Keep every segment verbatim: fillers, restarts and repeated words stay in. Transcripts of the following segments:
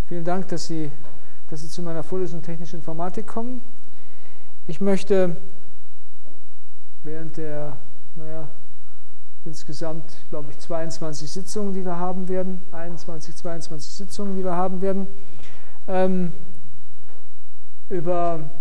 Vielen Dank, dass Sie, dass Sie zu meiner Vorlesung Technische Informatik kommen. Ich möchte während der, naja, insgesamt, glaube ich, zweiundzwanzig Sitzungen, die wir haben werden, einundzwanzig, zweiundzwanzig Sitzungen, die wir haben werden, ähm, über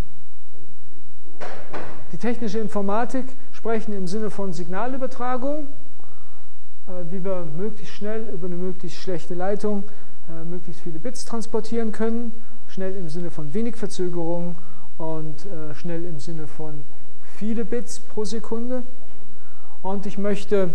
die technische Informatik sprechen im Sinne von Signalübertragung, äh, wie wir möglichst schnell über eine möglichst schlechte Leitung äh, möglichst viele Bits transportieren können, schnell im Sinne von wenig Verzögerung und äh, schnell im Sinne von viele Bits pro Sekunde. Und ich möchte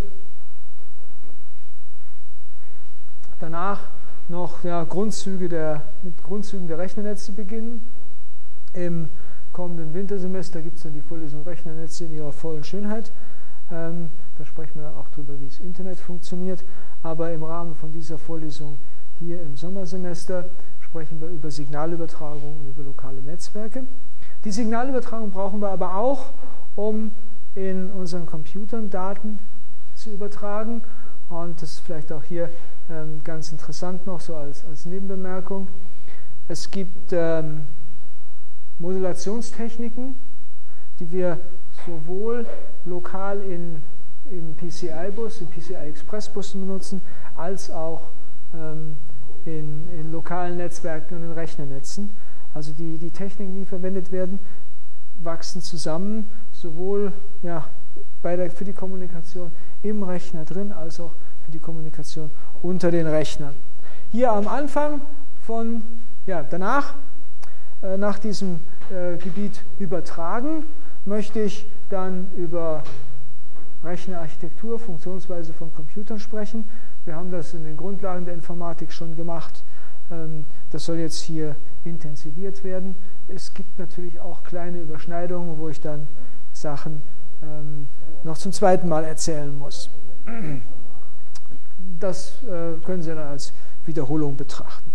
danach noch ja, Grundzüge der, mit Grundzügen der Rechnernetze beginnen. Im kommenden Wintersemester gibt es dann die Vorlesung Rechnernetze in ihrer vollen Schönheit. Ähm, da sprechen wir auch darüber, wie das Internet funktioniert. Aber im Rahmen von dieser Vorlesung hier im Sommersemester sprechen wir über Signalübertragung und über lokale Netzwerke. Die Signalübertragung brauchen wir aber auch, um in unseren Computern Daten zu übertragen. Und das ist vielleicht auch hier ähm, ganz interessant noch so als, als Nebenbemerkung. Es gibt ähm, Modulationstechniken, die wir sowohl lokal in, im P C I-Bus, im P C I-Express-Bussen benutzen, als auch ähm, in, in lokalen Netzwerken und in Rechnernetzen. Also die, die Techniken, die verwendet werden, wachsen zusammen, sowohl ja, bei der, für die Kommunikation im Rechner drin, als auch für die Kommunikation unter den Rechnern. Hier am Anfang von, ja, danach, äh, nach diesem äh, Gebiet übertragen, möchte ich dann über Rechnerarchitektur, Funktionsweise von Computern sprechen. Wir haben das in den Grundlagen der Informatik schon gemacht. Ähm, das soll jetzt hier intensiviert werden. Es gibt natürlich auch kleine Überschneidungen, wo ich dann Sachen ähm, noch zum zweiten Mal erzählen muss. Das äh, können Sie dann als Wiederholung betrachten.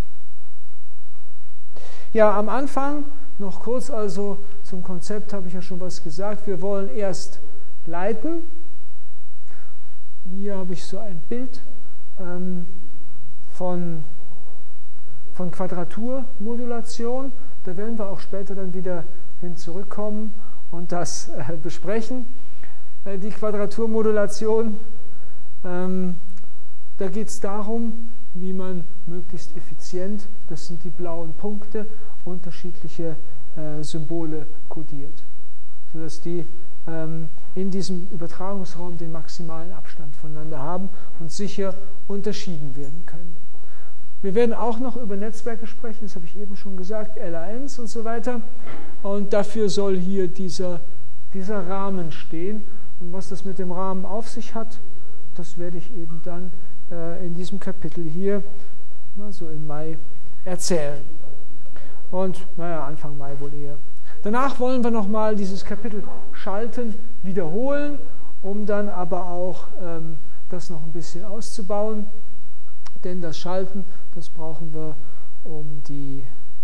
Ja, am Anfang noch kurz also zum Konzept habe ich ja schon was gesagt. Wir wollen erst leiten. Hier habe ich so ein Bild ähm, von, von Quadraturmodulation. Da werden wir auch später dann wieder hin zurückkommen und das äh, besprechen. Äh, die Quadraturmodulation, ähm, da geht es darum, wie man möglichst effizient, das sind die blauen Punkte, unterschiedliche äh, Symbole kodiert, sodass die ähm, in diesem Übertragungsraum den maximalen Abstand voneinander haben und sicher unterschieden werden können. Wir werden auch noch über Netzwerke sprechen, das habe ich eben schon gesagt, L A Ns und so weiter. Und dafür soll hier dieser, dieser Rahmen stehen. Und was das mit dem Rahmen auf sich hat, das werde ich eben dann äh, in diesem Kapitel hier, na, so im Mai, erzählen. Und naja, Anfang Mai wohl eher. Danach wollen wir nochmal dieses Kapitel Schalten wiederholen, um dann aber auch ähm, das noch ein bisschen auszubauen. Denn das Schalten, das brauchen wir, um die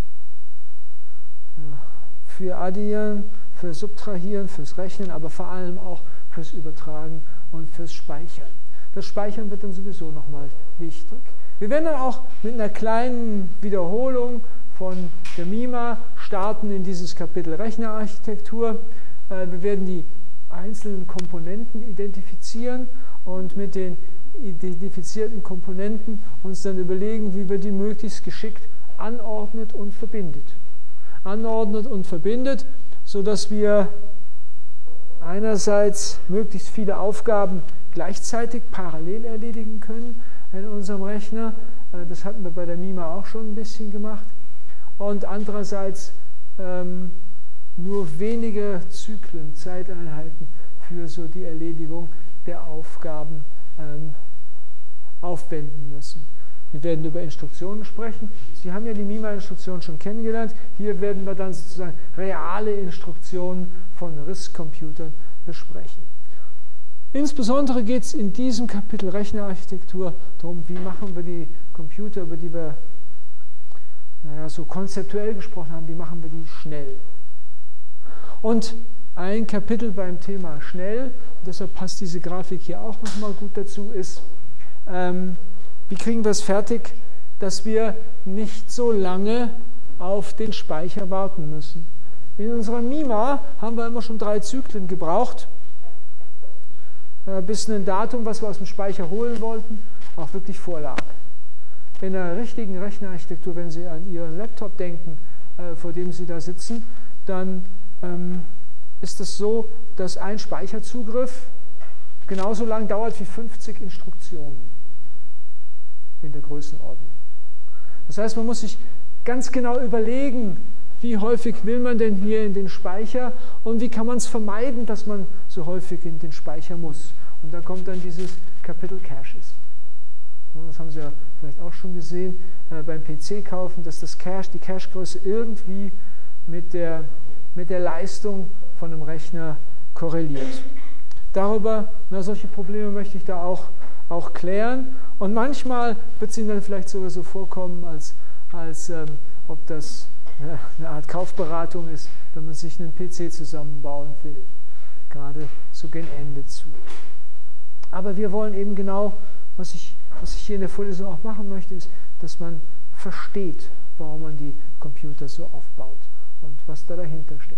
ja, für Addieren, für Subtrahieren, fürs Rechnen, aber vor allem auch fürs Übertragen und fürs Speichern. Das Speichern wird dann sowieso nochmal wichtig. Wir werden dann auch mit einer kleinen Wiederholung von der MIMA starten in dieses Kapitel Rechnerarchitektur. Wir werden die einzelnen Komponenten identifizieren und mit den identifizierten Komponenten uns dann überlegen, wie wir die möglichst geschickt anordnet und verbindet. Anordnet und verbindet, sodass wir einerseits möglichst viele Aufgaben gleichzeitig parallel erledigen können in unserem Rechner. Das hatten wir bei der MIMA auch schon ein bisschen gemacht. Und andererseits ähm, nur wenige Zyklen, Zeiteinheiten für so die Erledigung der Aufgaben ähm, aufwenden müssen. Wir werden über Instruktionen sprechen. Sie haben ja die MIMA-Instruktion schon kennengelernt. Hier werden wir dann sozusagen reale Instruktionen von RISC-Computern besprechen. Insbesondere geht es in diesem Kapitel Rechnerarchitektur darum, wie machen wir die Computer, über die wir naja, so konzeptuell gesprochen haben, wie machen wir die schnell. Und ein Kapitel beim Thema schnell, und deshalb passt diese Grafik hier auch nochmal gut dazu, ist, ähm, wie kriegen wir es fertig, dass wir nicht so lange auf den Speicher warten müssen. In unserer Mima haben wir immer schon drei Zyklen gebraucht, bis ein Datum, was wir aus dem Speicher holen wollten, auch wirklich vorlag. In einer richtigen Rechnerarchitektur, wenn Sie an Ihren Laptop denken, vor dem Sie da sitzen, dann ähm, ist es so, dass ein Speicherzugriff genauso lang dauert wie fünfzig Instruktionen in der Größenordnung. Das heißt, man muss sich ganz genau überlegen, wie häufig will man denn hier in den Speicher und wie kann man es vermeiden, dass man so häufig in den Speicher muss. Und da kommt dann dieses Kapitel Caches. Das haben Sie ja vielleicht auch schon gesehen äh, beim P C-Kaufen, dass das Cache, die Cache-Größe irgendwie mit der, mit der Leistung von einem Rechner korreliert. Darüber, na, solche Probleme möchte ich da auch, auch klären. Und manchmal wird es Ihnen dann vielleicht sogar so vorkommen, als, als ähm, ob das ja, eine Art Kaufberatung ist, wenn man sich einen P C zusammenbauen will. Gerade so gegen Ende zu. Aber wir wollen eben genau, was ich, was ich hier in der Vorlesung auch machen möchte, ist, dass man versteht, warum man die Computer so aufbaut und was da dahinter steckt.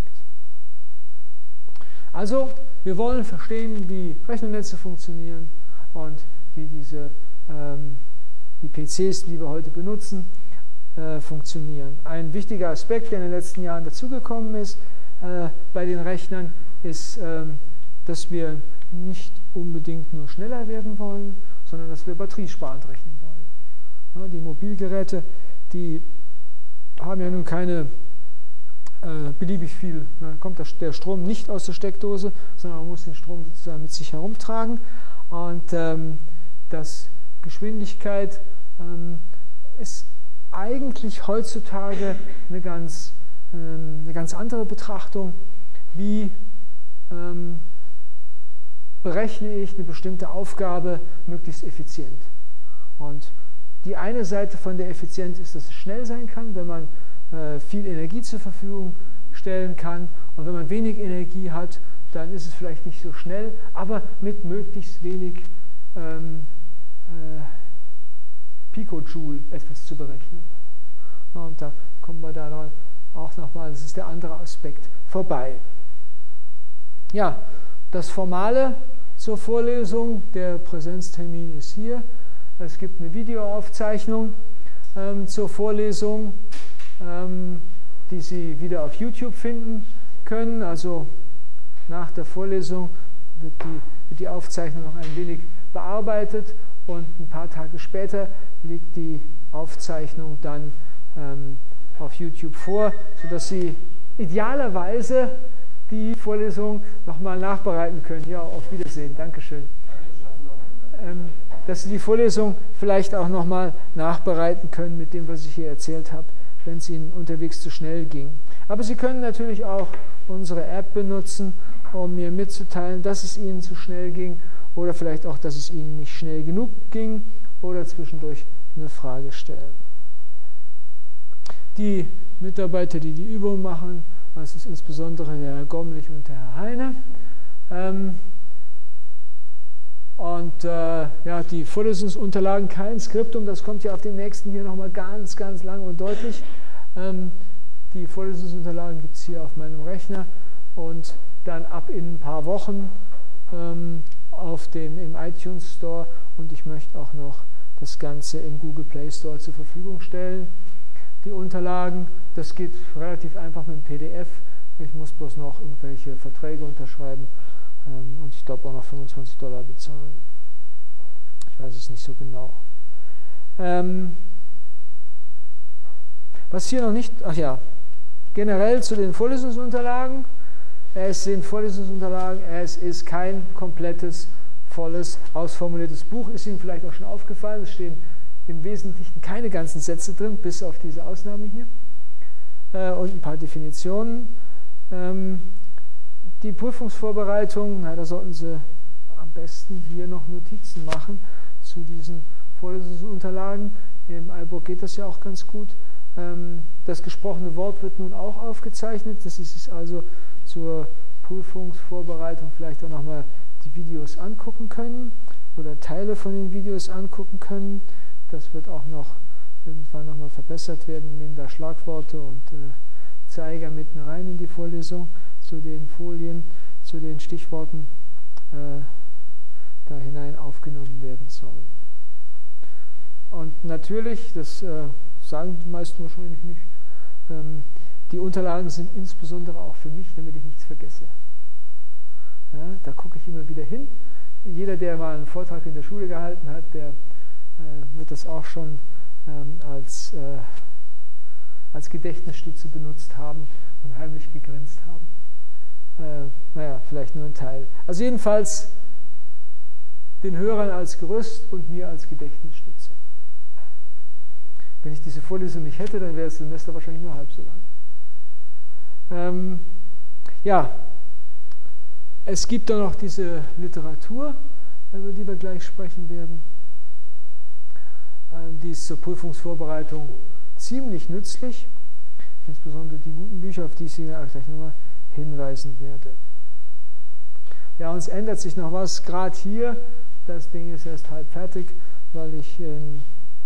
Also, wir wollen verstehen, wie Rechnernetze funktionieren und wie diese ähm, die P Cs, die wir heute benutzen, äh, funktionieren. Ein wichtiger Aspekt, der in den letzten Jahren dazugekommen ist äh, bei den Rechnern, ist, äh, dass wir nicht unbedingt nur schneller werden wollen, sondern dass wir batteriesparend rechnen wollen. Ja, die Mobilgeräte, die haben ja nun keine äh, beliebig viel, da kommt der Strom nicht aus der Steckdose, sondern man muss den Strom sozusagen mit sich herumtragen. Und ähm, das Geschwindigkeit ähm, ist eigentlich heutzutage eine ganz, ähm, eine ganz andere Betrachtung, wie ähm, berechne ich eine bestimmte Aufgabe möglichst effizient. Und die eine Seite von der Effizienz ist, dass es schnell sein kann, wenn man äh, viel Energie zur Verfügung stellen kann. Und wenn man wenig Energie hat, dann ist es vielleicht nicht so schnell, aber mit möglichst wenig ähm, äh, Picojoule etwas zu berechnen. Ja, und da kommen wir daran auch nochmal, das ist der andere Aspekt, vorbei. Ja, das Formale zur Vorlesung, der Präsenztermin ist hier. Es gibt eine Videoaufzeichnung ähm, zur Vorlesung, ähm, die Sie wieder auf YouTube finden können. Also nach der Vorlesung wird die, wird die Aufzeichnung noch ein wenig bearbeitet und ein paar Tage später liegt die Aufzeichnung dann ähm, auf YouTube vor, sodass Sie idealerweise die Vorlesung nochmal nachbereiten können. Ja, auf Wiedersehen. Dankeschön. Ähm, dass Sie die Vorlesung vielleicht auch nochmal nachbereiten können mit dem, was ich hier erzählt habe, wenn es Ihnen unterwegs zu schnell ging. Aber Sie können natürlich auch unsere App benutzen, um mir mitzuteilen, dass es Ihnen zu schnell ging oder vielleicht auch, dass es Ihnen nicht schnell genug ging oder zwischendurch eine Frage stellen. Die Mitarbeiter, die die Übung machen, das ist insbesondere der Herr Gomlich und der Herr Heine. Ähm, und äh, ja, die Vorlesungsunterlagen, kein Skriptum, das kommt ja auf dem nächsten hier nochmal ganz, ganz lang und deutlich. Ähm, die Vorlesungsunterlagen gibt es hier auf meinem Rechner und dann ab in ein paar Wochen ähm, auf dem, im iTunes Store und ich möchte auch noch das Ganze im Google Play Store zur Verfügung stellen. Die Unterlagen, das geht relativ einfach mit dem P D F. Ich muss bloß noch irgendwelche Verträge unterschreiben ähm, und ich glaube auch noch fünfundzwanzig Dollar bezahlen. Ich weiß es nicht so genau. Ähm, was hier noch nicht, ach ja, generell zu den Vorlesungsunterlagen. Es sind Vorlesungsunterlagen, es ist kein komplettes, volles, ausformuliertes Buch. Ist Ihnen vielleicht auch schon aufgefallen, es stehen im Wesentlichen keine ganzen Sätze drin, bis auf diese Ausnahme hier. Äh, und ein paar Definitionen. Ähm, die Prüfungsvorbereitung, na, da sollten Sie am besten hier noch Notizen machen zu diesen Vorlesungsunterlagen. Im iBook geht das ja auch ganz gut. Ähm, das gesprochene Wort wird nun auch aufgezeichnet. Das ist es also zur Prüfungsvorbereitung vielleicht auch nochmal die Videos angucken können oder Teile von den Videos angucken können. Das wird auch noch irgendwann nochmal verbessert werden. Wir nehmen da Schlagworte und äh, Zeiger mitten rein in die Vorlesung, zu den Folien, zu den Stichworten äh, da hinein aufgenommen werden sollen. Und natürlich, das äh, sagen die meisten wahrscheinlich nicht, ähm, die Unterlagen sind insbesondere auch für mich, damit ich nichts vergesse. Ja, da gucke ich immer wieder hin. Jeder, der mal einen Vortrag in der Schule gehalten hat, der äh, wird das auch schon ähm, als, äh, als Gedächtnisstütze benutzt haben und heimlich gegrinst haben. Äh, naja, vielleicht nur ein Teil. Also jedenfalls den Hörern als Gerüst und mir als Gedächtnisstütze. Wenn ich diese Vorlesung nicht hätte, dann wäre das Semester wahrscheinlich nur halb so lang. Ähm, ja, es gibt dann noch diese Literatur, über die wir gleich sprechen werden. Ähm, die ist zur Prüfungsvorbereitung ziemlich nützlich, insbesondere die guten Bücher, auf die ich Sie gleich nochmal hinweisen werde. Ja, und es ändert sich noch was, gerade hier, das Ding ist erst halb fertig, weil ich in,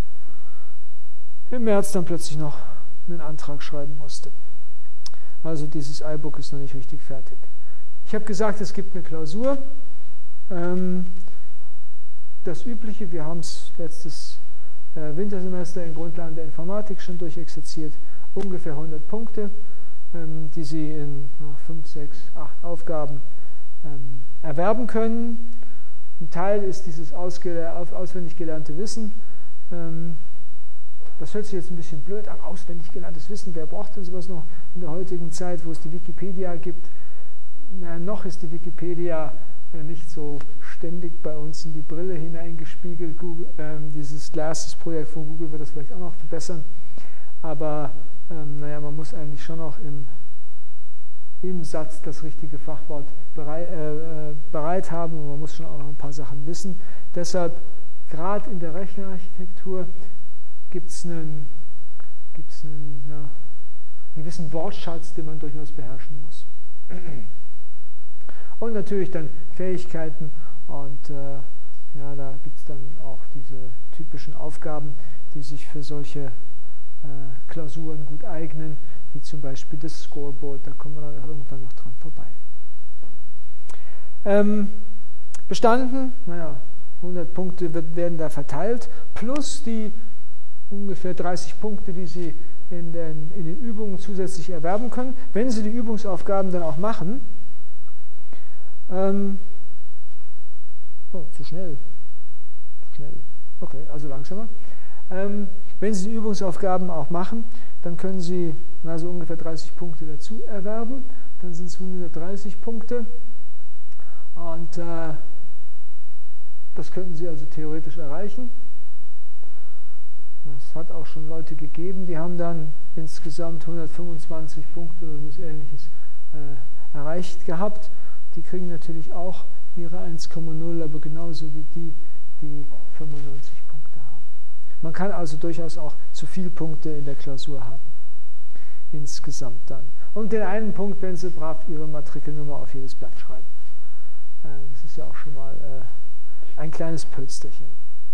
im März dann plötzlich noch einen Antrag schreiben musste. Also dieses iBook ist noch nicht richtig fertig. Ich habe gesagt, es gibt eine Klausur. Ähm, das Übliche, wir haben es letztes äh, Wintersemester in Grundlagen der Informatik schon durchexerziert, ungefähr hundert Punkte, ähm, die Sie in fünf, sechs, acht Aufgaben ähm, erwerben können. Ein Teil ist dieses auswendig gelernte Wissen. Ähm, Das hört sich jetzt ein bisschen blöd an, auswendig gelerntes Wissen. Wer braucht denn sowas noch in der heutigen Zeit, wo es die Wikipedia gibt? Na, noch ist die Wikipedia äh, nicht so ständig bei uns in die Brille hineingespiegelt. Google, ähm, dieses Glasses-Projekt von Google wird das vielleicht auch noch verbessern. Aber ähm, naja, man muss eigentlich schon noch im, im Satz das richtige Fachwort bereit, äh, bereit haben und man muss schon auch noch ein paar Sachen wissen. Deshalb, gerade in der Rechnerarchitektur, gibt es einen, gibt's einen ja, gewissen Wortschatz, den man durchaus beherrschen muss. Und natürlich dann Fähigkeiten und äh, ja, da gibt es dann auch diese typischen Aufgaben, die sich für solche äh, Klausuren gut eignen, wie zum Beispiel das Scoreboard, da kommen wir dann irgendwann noch dran vorbei. Ähm, bestanden, naja, hundert Punkte wird, werden da verteilt, plus die ungefähr dreißig Punkte, die Sie in den, in den Übungen zusätzlich erwerben können, wenn Sie die Übungsaufgaben dann auch machen. Ähm, oh, zu schnell. Zu schnell. Okay, also langsamer. Ähm, wenn Sie die Übungsaufgaben auch machen, dann können Sie also ungefähr dreißig Punkte dazu erwerben. Dann sind es hundertdreißig Punkte. Und äh, das könnten Sie also theoretisch erreichen. Es hat auch schon Leute gegeben, die haben dann insgesamt hundertfünfundzwanzig Punkte oder so Ähnliches äh, erreicht gehabt. Die kriegen natürlich auch ihre eins Komma null, aber genauso wie die, die fünfundneunzig Punkte haben. Man kann also durchaus auch zu viele Punkte in der Klausur haben, insgesamt dann. Und den einen Punkt, wenn Sie brav Ihre Matrikelnummer auf jedes Blatt schreiben. Äh, das ist ja auch schon mal äh, ein kleines Pölsterchen.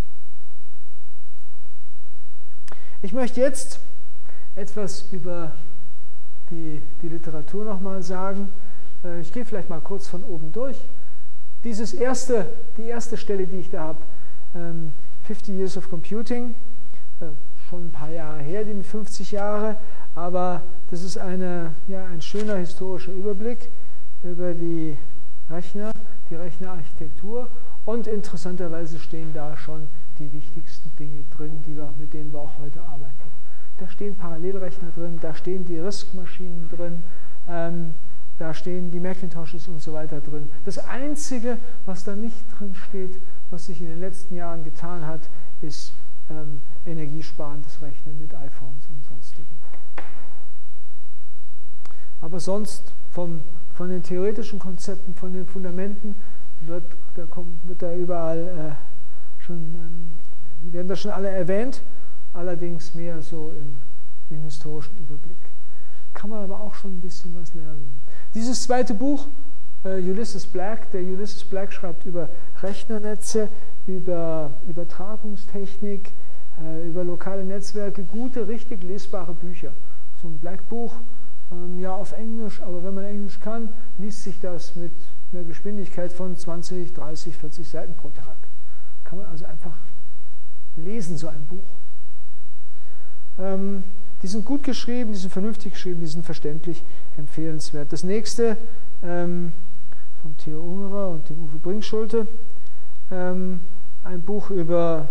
Ich möchte jetzt etwas über die, die Literatur nochmal sagen. Ich gehe vielleicht mal kurz von oben durch. Dieses erste, die erste Stelle, die ich da habe, fifty Years of Computing, schon ein paar Jahre her, die fünfzig Jahre, aber das ist eine, ja, ein schöner historischer Überblick über die Rechner, die Rechnerarchitektur und interessanterweise stehen da schon die wichtigsten Dinge drin, die wir, mit denen wir auch heute arbeiten. Da stehen Parallelrechner drin, da stehen die RISC-Maschinen drin, ähm, da stehen die Macintoshes und so weiter drin. Das Einzige, was da nicht drin steht, was sich in den letzten Jahren getan hat, ist ähm, energiesparendes Rechnen mit iPhones und sonstigen. Aber sonst vom, von den theoretischen Konzepten, von den Fundamenten, wird da, kommt, wird da überall äh, schon, ähm, werden da schon alle erwähnt, allerdings mehr so im, im historischen Überblick. Kann man aber auch schon ein bisschen was lernen. Dieses zweite Buch, äh, Ulysses Black, der Ulysses Black schreibt über Rechnernetze, über Übertragungstechnik, äh, über lokale Netzwerke, gute, richtig lesbare Bücher. So ein Black-Buch, ähm, ja auf Englisch, aber wenn man Englisch kann, liest sich das mit einer Geschwindigkeit von zwanzig, dreißig, vierzig Seiten pro Tag. Kann man also einfach lesen, so ein Buch. Ähm, die sind gut geschrieben, die sind vernünftig geschrieben, die sind verständlich, empfehlenswert. Das nächste, ähm, von Theo Ungerer und dem Uwe Brinkschulte, ähm, ein Buch über,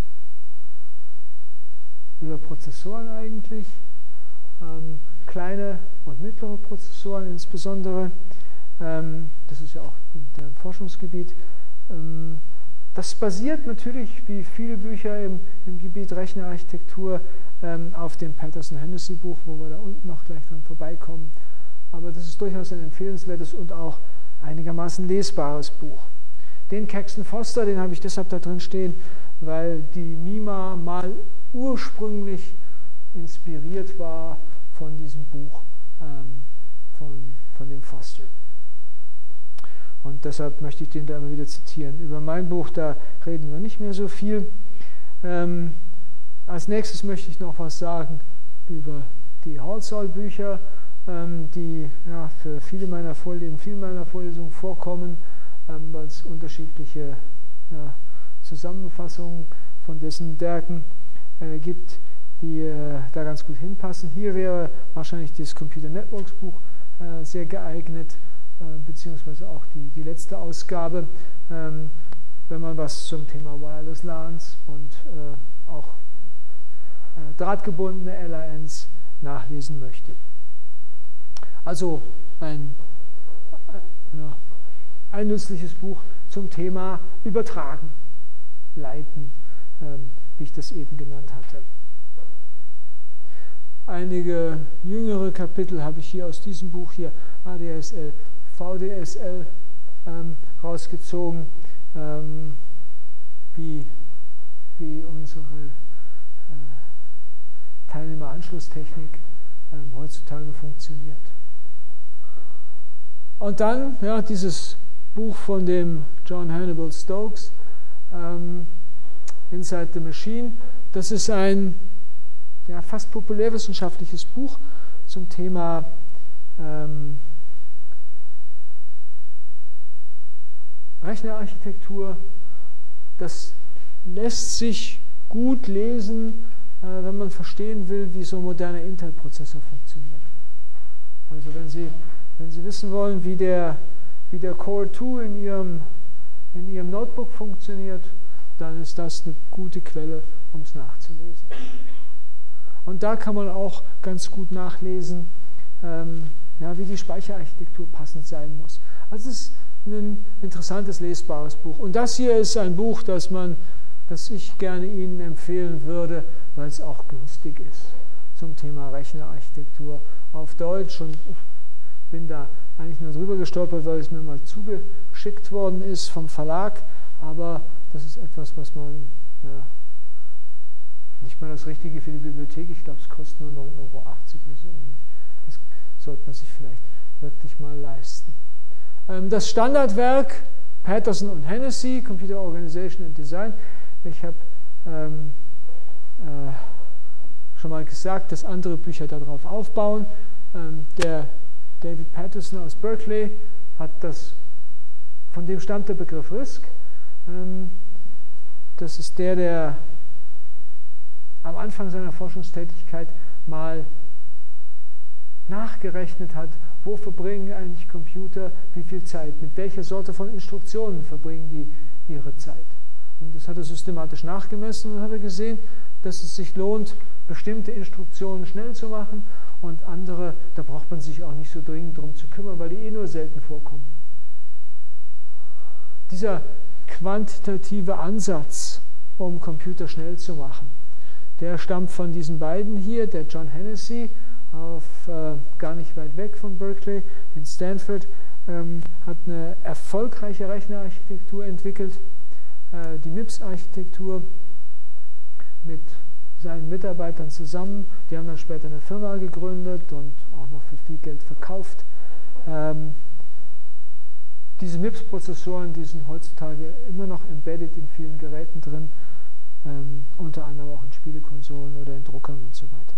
über Prozessoren eigentlich, ähm, kleine und mittlere Prozessoren insbesondere. Ähm, das ist ja auch deren Forschungsgebiet. Ähm, das basiert natürlich, wie viele Bücher im, im Gebiet Rechnerarchitektur, ähm, auf dem Patterson-Hennessy-Buch, wo wir da unten noch gleich dran vorbeikommen. Aber das ist durchaus ein empfehlenswertes und auch einigermaßen lesbares Buch. Den Caxton Foster, den habe ich deshalb da drin stehen, weil die MIMA mal ursprünglich inspiriert war von diesem Buch ähm, von, von dem Foster. Und deshalb möchte ich den da immer wieder zitieren. Über mein Buch, da reden wir nicht mehr so viel. Ähm, als nächstes möchte ich noch was sagen über die Halsall-Bücher, ähm, die ja, für viele meiner Vorlesungen, vielen meiner Vorlesungen vorkommen, ähm, weil es unterschiedliche ja, Zusammenfassungen von dessen Werken äh, gibt, die äh, da ganz gut hinpassen. Hier wäre wahrscheinlich das Computer Networks Buch äh, sehr geeignet, beziehungsweise auch die, die letzte Ausgabe, ähm, wenn man was zum Thema Wireless LANs und äh, auch äh, drahtgebundene L A Ns nachlesen möchte. Also ein, äh, ja, ein nützliches Buch zum Thema Übertragen, Leiten, ähm, wie ich das eben genannt hatte. Einige jüngere Kapitel habe ich hier aus diesem Buch hier, A D S L, V D S L, ähm, rausgezogen, ähm, wie, wie unsere äh, Teilnehmeranschlusstechnik ähm, heutzutage funktioniert. Und dann ja, dieses Buch von dem John Hannibal Stokes, ähm, Inside the Machine. Das ist ein ja, fast populärwissenschaftliches Buch zum Thema ähm, Rechnerarchitektur. Das lässt sich gut lesen, äh, wenn man verstehen will, wie so ein moderner Intel-Prozessor funktioniert. Also wenn Sie, wenn Sie wissen wollen, wie der, wie der Core zwei in Ihrem, in Ihrem Notebook funktioniert, dann ist das eine gute Quelle, um es nachzulesen. Und da kann man auch ganz gut nachlesen, ähm, ja, wie die Speicherarchitektur passend sein muss. Also es ist ein interessantes, lesbares Buch. Und das hier ist ein Buch, das, man, das ich gerne Ihnen empfehlen würde, weil es auch günstig ist zum Thema Rechnerarchitektur auf Deutsch. Und ich bin da eigentlich nur drüber gestolpert, weil es mir mal zugeschickt worden ist vom Verlag. Aber das ist etwas, was man, ja, nicht mal das Richtige für die Bibliothek, ich glaube, es kostet nur neun Euro achtzig oder so. Das sollte man sich vielleicht wirklich mal leisten. Das Standardwerk Patterson und Hennessy, Computer Organization and Design. Ich habe ähm, äh, schon mal gesagt, dass andere Bücher darauf aufbauen. Ähm, der David Patterson aus Berkeley hat das, von dem stammt der Begriff RISC. Ähm, das ist der, der am Anfang seiner Forschungstätigkeit mal nachgerechnet hat, wo verbringen eigentlich Computer wie viel Zeit, mit welcher Sorte von Instruktionen verbringen die ihre Zeit. Und das hat er systematisch nachgemessen und hat er gesehen, dass es sich lohnt, bestimmte Instruktionen schnell zu machen und andere, da braucht man sich auch nicht so dringend drum zu kümmern, weil die eh nur selten vorkommen. Dieser quantitative Ansatz, um Computer schnell zu machen, der stammt von diesen beiden hier, der John Hennessy, auf, äh, gar nicht weit weg von Berkeley, in Stanford, ähm, hat eine erfolgreiche Rechnerarchitektur entwickelt, äh, die M I P S-Architektur mit seinen Mitarbeitern zusammen. Die haben dann später eine Firma gegründet und auch noch für viel Geld verkauft. Ähm, diese M I P S-Prozessoren, die sind heutzutage immer noch embedded in vielen Geräten drin. ähm, unter anderem auch in Spielekonsolen oder in Druckern und so weiter.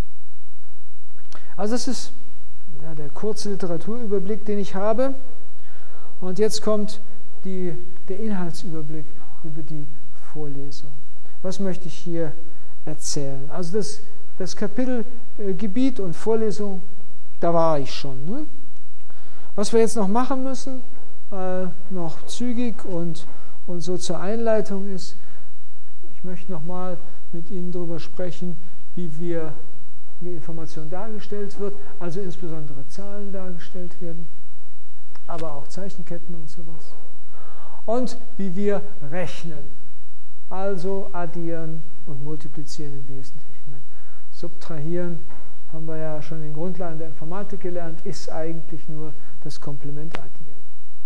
Also das ist ja, der kurze Literaturüberblick, den ich habe. Und jetzt kommt die, der Inhaltsüberblick über die Vorlesung. Was möchte ich hier erzählen? Also das, das Kapitel äh, Gebiet und Vorlesung, da war ich schon. Ne? Was wir jetzt noch machen müssen, äh, noch zügig und, und so zur Einleitung ist, ich möchte nochmal mit Ihnen darüber sprechen, wie wir wie Information dargestellt wird, also insbesondere Zahlen dargestellt werden, aber auch Zeichenketten und sowas. Und wie wir rechnen, also addieren und multiplizieren im Wesentlichen. Subtrahieren haben wir ja schon in den Grundlagen der Informatik gelernt, ist eigentlich nur das Komplement addieren.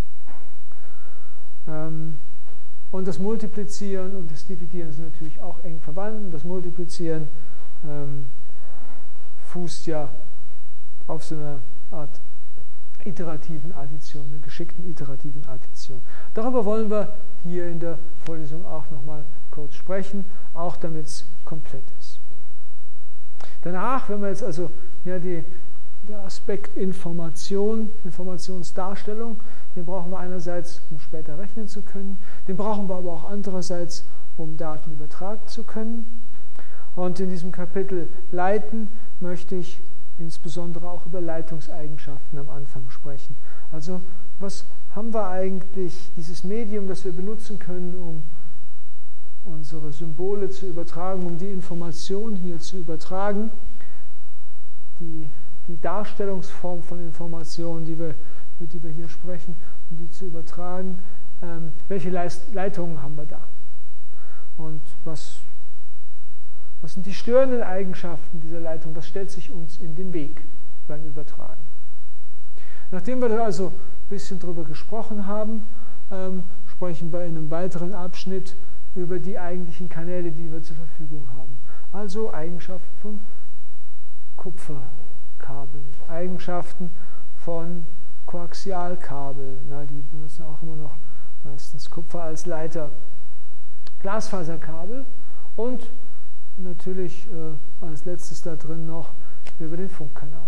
Ähm, und das Multiplizieren und das Dividieren sind natürlich auch eng verwandt. Das Multiplizieren ähm, fußt ja auf so einer Art iterativen Addition, einer geschickten iterativen Addition. Darüber wollen wir hier in der Vorlesung auch nochmal kurz sprechen, auch damit es komplett ist. Danach, wenn wir jetzt also ja, die, der Aspekt Information, Informationsdarstellung, den brauchen wir einerseits, um später rechnen zu können, den brauchen wir aber auch andererseits, um Daten übertragen zu können. Und in diesem Kapitel Leiten möchte ich insbesondere auch über Leitungseigenschaften am Anfang sprechen. Also was haben wir eigentlich, dieses Medium, das wir benutzen können, um unsere Symbole zu übertragen, um die Information hier zu übertragen, die, die Darstellungsform von Informationen, die wir, über die wir hier sprechen, um die zu übertragen, ähm, welche Leist Leitungen haben wir da? Und was Was sind die störenden Eigenschaften dieser Leitung? Was stellt sich uns in den Weg beim Übertragen? Nachdem wir da also ein bisschen drüber gesprochen haben, ähm, sprechen wir in einem weiteren Abschnitt über die eigentlichen Kanäle, die wir zur Verfügung haben. Also Eigenschaften von Kupferkabeln, Eigenschaften von Koaxialkabel. Na, die benutzen auch immer noch meistens Kupfer als Leiter. Glasfaserkabel und natürlich äh, als letztes da drin noch über den Funkkanal.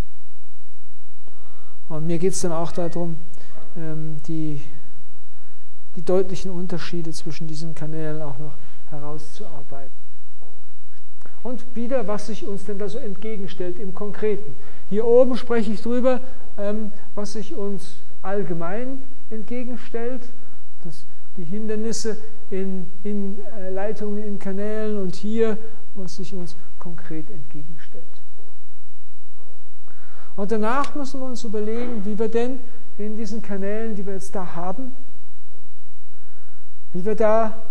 Und mir geht es dann auch darum, ähm, die, die deutlichen Unterschiede zwischen diesen Kanälen auch noch herauszuarbeiten. Und wieder, was sich uns denn da so entgegenstellt im Konkreten. Hier oben spreche ich drüber, ähm, was sich uns allgemein entgegenstellt, das die Hindernisse in, in äh, Leitungen, in Kanälen und hier, was sich uns konkret entgegenstellt. Und danach müssen wir uns überlegen, wie wir denn in diesen Kanälen, die wir jetzt da haben, wie wir da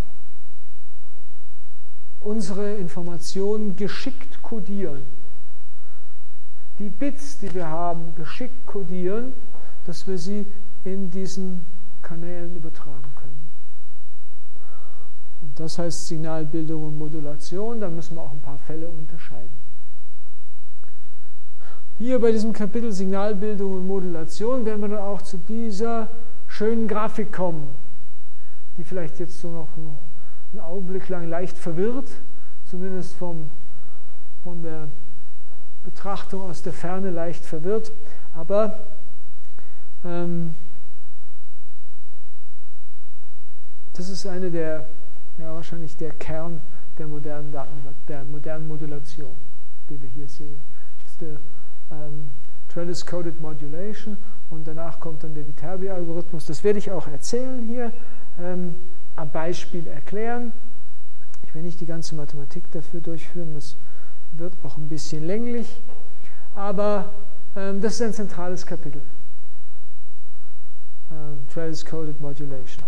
unsere Informationen geschickt kodieren. Die Bits, die wir haben, geschickt kodieren, dass wir sie in diesen Kanälen übertragen können. Und das heißt Signalbildung und Modulation, da müssen wir auch ein paar Fälle unterscheiden. Hier bei diesem Kapitel Signalbildung und Modulation werden wir dann auch zu dieser schönen Grafik kommen, die vielleicht jetzt so noch einen, einen Augenblick lang leicht verwirrt, zumindest vom, von der Betrachtung aus der Ferne leicht verwirrt, aber ähm, das ist eine der Ja, wahrscheinlich der Kern der modernen Daten, der modernen Modulation, die wir hier sehen. Das ist der ähm, Trellis-Coded Modulation und danach kommt dann der Viterbi-Algorithmus. Das werde ich auch erzählen hier, ähm, am Beispiel erklären. Ich will nicht die ganze Mathematik dafür durchführen, das wird auch ein bisschen länglich, aber ähm, das ist ein zentrales Kapitel. Ähm, Trellis-Coded Modulation.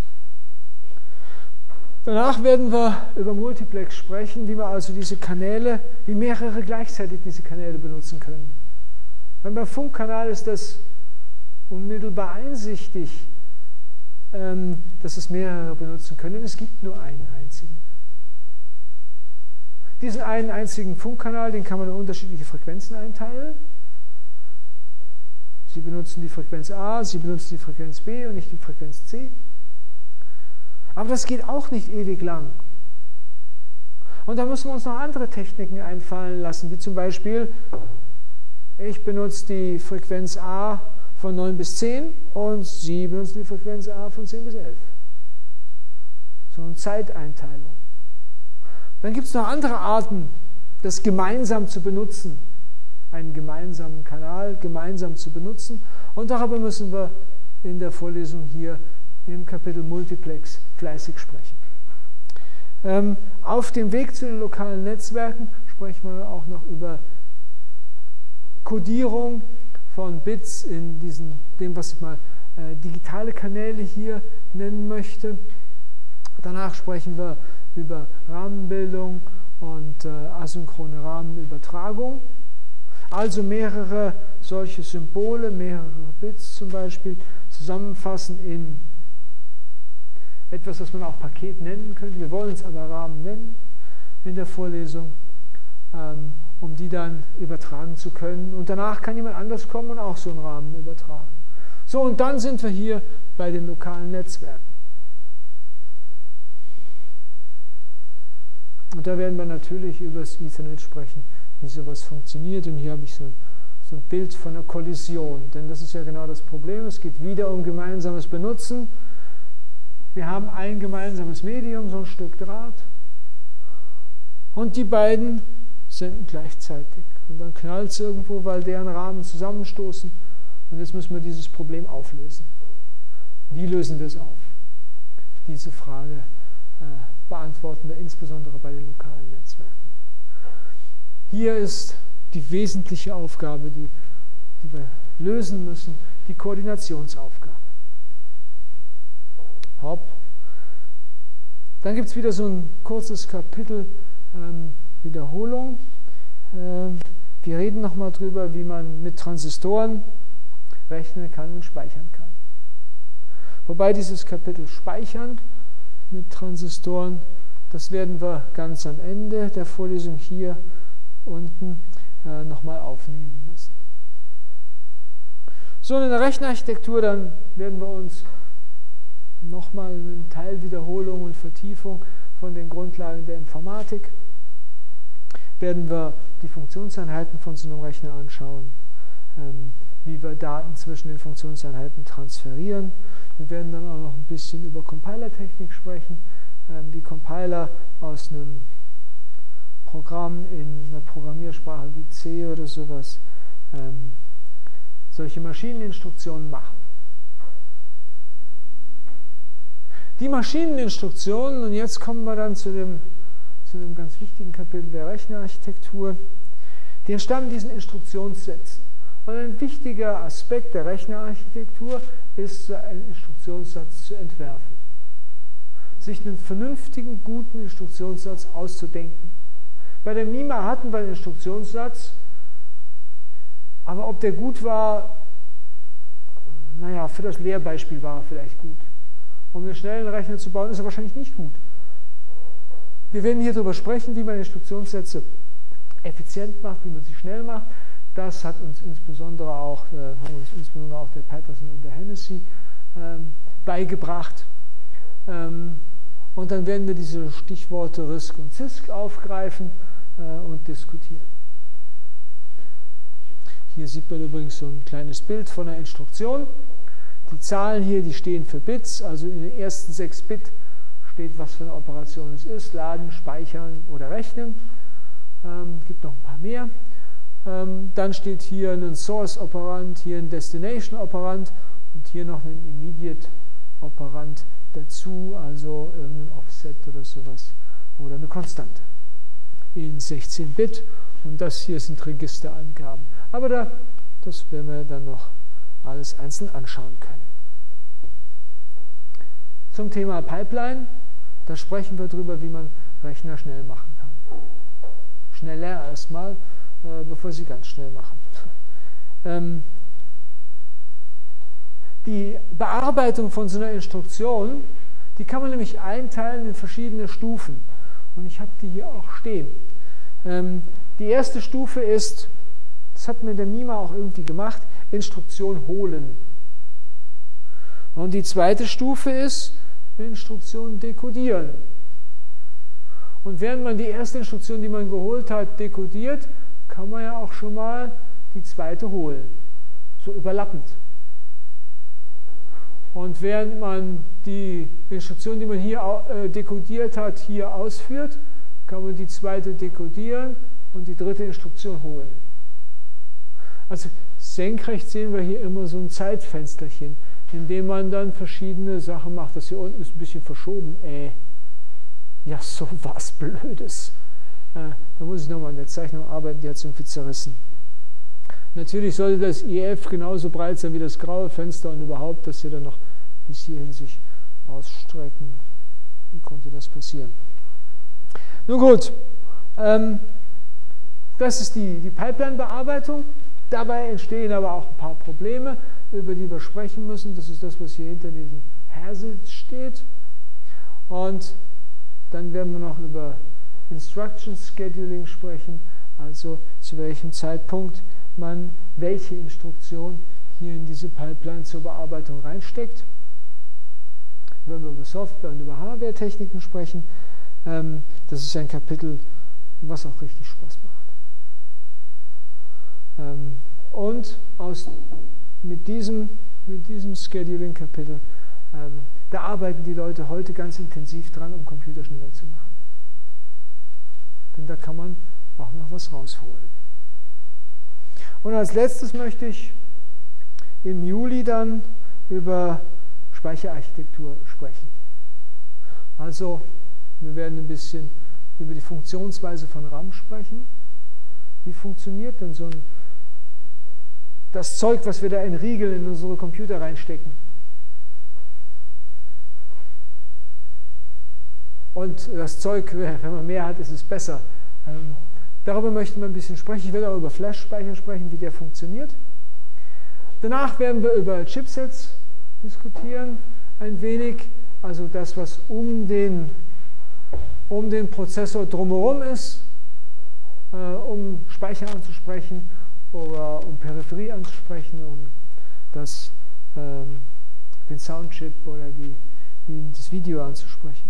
Danach werden wir über Multiplex sprechen, wie wir also diese Kanäle, wie mehrere gleichzeitig diese Kanäle benutzen können. Wenn beim Funkkanal ist das unmittelbar einsichtig, ähm, dass es mehrere benutzen können. Es gibt nur einen einzigen. Diesen einen einzigen Funkkanal, den kann man in unterschiedliche Frequenzen einteilen. Sie benutzen die Frequenz A, Sie benutzen die Frequenz B und nicht die Frequenz C. Aber das geht auch nicht ewig lang. Und da müssen wir uns noch andere Techniken einfallen lassen, wie zum Beispiel, ich benutze die Frequenz A von neun bis zehn und Sie benutzen die Frequenz A von zehn bis elf. So eine Zeiteinteilung. Dann gibt es noch andere Arten, das gemeinsam zu benutzen, einen gemeinsamen Kanal gemeinsam zu benutzen. Und darüber müssen wir in der Vorlesung hier im Kapitel Multiplex fleißig sprechen. Ähm, auf dem Weg zu den lokalen Netzwerken sprechen wir auch noch über Codierung von Bits in diesem, dem, was ich mal äh, digitale Kanäle hier nennen möchte. Danach sprechen wir über Rahmenbildung und äh, asynchrone Rahmenübertragung. Also mehrere solche Symbole, mehrere Bits zum Beispiel, zusammenfassen in etwas, was man auch Paket nennen könnte. Wir wollen es aber Rahmen nennen in der Vorlesung, ähm, um die dann übertragen zu können. Und danach kann jemand anders kommen und auch so einen Rahmen übertragen. So, und dann sind wir hier bei den lokalen Netzwerken. Und da werden wir natürlich über das Ethernet sprechen, wie sowas funktioniert. Und hier habe ich so ein, so ein Bild von einer Kollision. Denn das ist ja genau das Problem. Es geht wieder um gemeinsames Benutzen. Wir haben ein gemeinsames Medium, so ein Stück Draht. Und die beiden senden gleichzeitig. Und dann knallt es irgendwo, weil deren Rahmen zusammenstoßen. Und jetzt müssen wir dieses Problem auflösen. Wie lösen wir es auf? Diese Frage äh, beantworten wir insbesondere bei den lokalen Netzwerken. Hier ist die wesentliche Aufgabe, die, die wir lösen müssen, die Koordinationsaufgabe. Hopp. Dann gibt es wieder so ein kurzes Kapitel ähm, Wiederholung. Ähm, wir reden nochmal drüber, wie man mit Transistoren rechnen kann und speichern kann. Wobei dieses Kapitel Speichern mit Transistoren, das werden wir ganz am Ende der Vorlesung hier unten äh, nochmal aufnehmen müssen. So, in der Rechenarchitektur, dann werden wir uns nochmal einen Teil Wiederholung und Vertiefung von den Grundlagen der Informatik, werden wir die Funktionseinheiten von so einem Rechner anschauen, ähm, wie wir Daten zwischen den Funktionseinheiten transferieren. Wir werden dann auch noch ein bisschen über Compilertechnik sprechen, ähm, wie Compiler aus einem Programm in einer Programmiersprache wie C oder sowas ähm, solche Maschineninstruktionen machen. Die Maschineninstruktionen, und jetzt kommen wir dann zu dem, zu dem ganz wichtigen Kapitel der Rechnerarchitektur, die entstammen diesen Instruktionssätzen. Und ein wichtiger Aspekt der Rechnerarchitektur ist, einen Instruktionssatz zu entwerfen. Sich einen vernünftigen, guten Instruktionssatz auszudenken. Bei der MIMA hatten wir einen Instruktionssatz, aber ob der gut war, naja, für das Lehrbeispiel war er vielleicht gut. Um einen schnellen Rechner zu bauen, ist er wahrscheinlich nicht gut. Wir werden hier darüber sprechen, wie man Instruktionssätze effizient macht, wie man sie schnell macht. Das hat uns insbesondere auch, äh, haben uns insbesondere auch der Patterson und der Hennessy ähm, beigebracht. Ähm, und dann werden wir diese Stichworte RISC und CISC aufgreifen äh, und diskutieren. Hier sieht man übrigens so ein kleines Bild von einer Instruktion. Die Zahlen hier, die stehen für Bits, also in den ersten sechs Bit steht, was für eine Operation es ist, laden, speichern oder rechnen. Ähm, gibt noch ein paar mehr. Ähm, dann steht hier ein Source-Operand, hier ein Destination-Operand und hier noch ein Immediate-Operand dazu, also irgendein Offset oder sowas oder eine Konstante in sechzehn Bit. Und das hier sind Registerangaben. Aber da, das werden wir dann noch alles einzeln anschauen können. Zum Thema Pipeline, da sprechen wir darüber, wie man Rechner schnell machen kann. Schneller erstmal, äh, bevor sie ganz schnell machen. Ähm, die Bearbeitung von so einer Instruktion, die kann man nämlich einteilen in verschiedene Stufen. Und ich habe die hier auch stehen. Ähm, die erste Stufe ist, das hat mir der MIMA auch irgendwie gemacht, Instruktion holen. Und die zweite Stufe ist Instruktion dekodieren. Und während man die erste Instruktion, die man geholt hat, dekodiert, kann man ja auch schon mal die zweite holen. So überlappend. Und während man die Instruktion, die man hier äh, dekodiert hat, hier ausführt, kann man die zweite dekodieren und die dritte Instruktion holen. Also senkrecht sehen wir hier immer so ein Zeitfensterchen, in dem man dann verschiedene Sachen macht. Das hier unten ist ein bisschen verschoben. Äh, ja, so was Blödes. Äh, da muss ich nochmal an der Zeichnung arbeiten, die hat es irgendwie zerrissen. Natürlich sollte das I F genauso breit sein wie das graue Fenster und überhaupt, dass hier dann noch bis hierhin sich ausstrecken. Wie konnte das passieren? Nun gut, ähm, das ist die, die Pipeline-Bearbeitung. Dabei entstehen aber auch ein paar Probleme, über die wir sprechen müssen. Das ist das, was hier hinter diesem Hazard steht. Und dann werden wir noch über Instruction Scheduling sprechen, also zu welchem Zeitpunkt man welche Instruktion hier in diese Pipeline zur Bearbeitung reinsteckt. Wenn wir über Software und über Hardware-Techniken sprechen, ähm, das ist ein Kapitel, was auch richtig Spaß macht. Ähm, und aus, mit diesem, mit diesem Scheduling-Kapitel, ähm, da arbeiten die Leute heute ganz intensiv dran, um Computer schneller zu machen. Denn da kann man auch noch was rausholen. Und als letztes möchte ich im Juli dann über Speicherarchitektur sprechen. Also wir werden ein bisschen über die Funktionsweise von RAM sprechen. Wie funktioniert denn so ein, das Zeug, was wir da in Riegel in unsere Computer reinstecken? Und das Zeug, wenn man mehr hat, ist es besser. Ähm, darüber möchten wir ein bisschen sprechen. Ich werde auch über Flash-Speicher sprechen, wie der funktioniert. Danach werden wir über Chipsets diskutieren, ein wenig. Also das, was um den, um den Prozessor drumherum ist, äh, um Speicher anzusprechen oder um Peripherie anzusprechen, um das, ähm, den Soundchip oder die, die, das Video anzusprechen.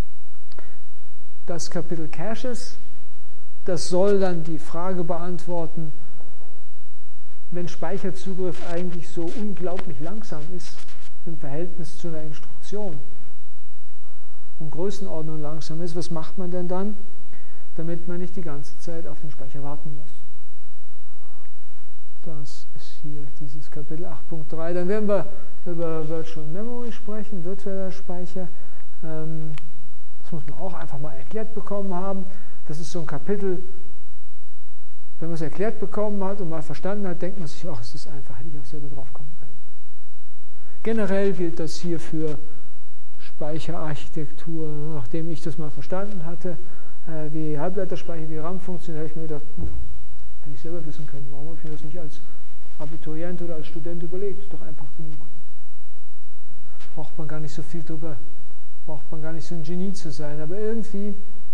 Das Kapitel Caches, das soll dann die Frage beantworten, wenn Speicherzugriff eigentlich so unglaublich langsam ist im Verhältnis zu einer Instruktion und Größenordnung langsam ist, was macht man denn dann, damit man nicht die ganze Zeit auf den Speicher warten muss? Das ist hier dieses Kapitel acht Punkt drei. Dann werden wir über Virtual Memory sprechen, virtueller Speicher. Ähm, Das muss man auch einfach mal erklärt bekommen haben. Das ist so ein Kapitel, wenn man es erklärt bekommen hat und mal verstanden hat, denkt man sich, ach, es ist einfach, hätte ich auch selber drauf kommen können. Generell gilt das hier für Speicherarchitektur. Nachdem ich das mal verstanden hatte, äh, wie Halbleiterspeicher, wie RAM funktioniert, habe ich mir gedacht, hm, hätte ich selber wissen können. Warum habe ich mir das nicht als Abiturient oder als Student überlegt? Ist doch einfach genug. Braucht man gar nicht so viel drüber. Braucht man gar nicht so ein Genie zu sein, aber irgendwie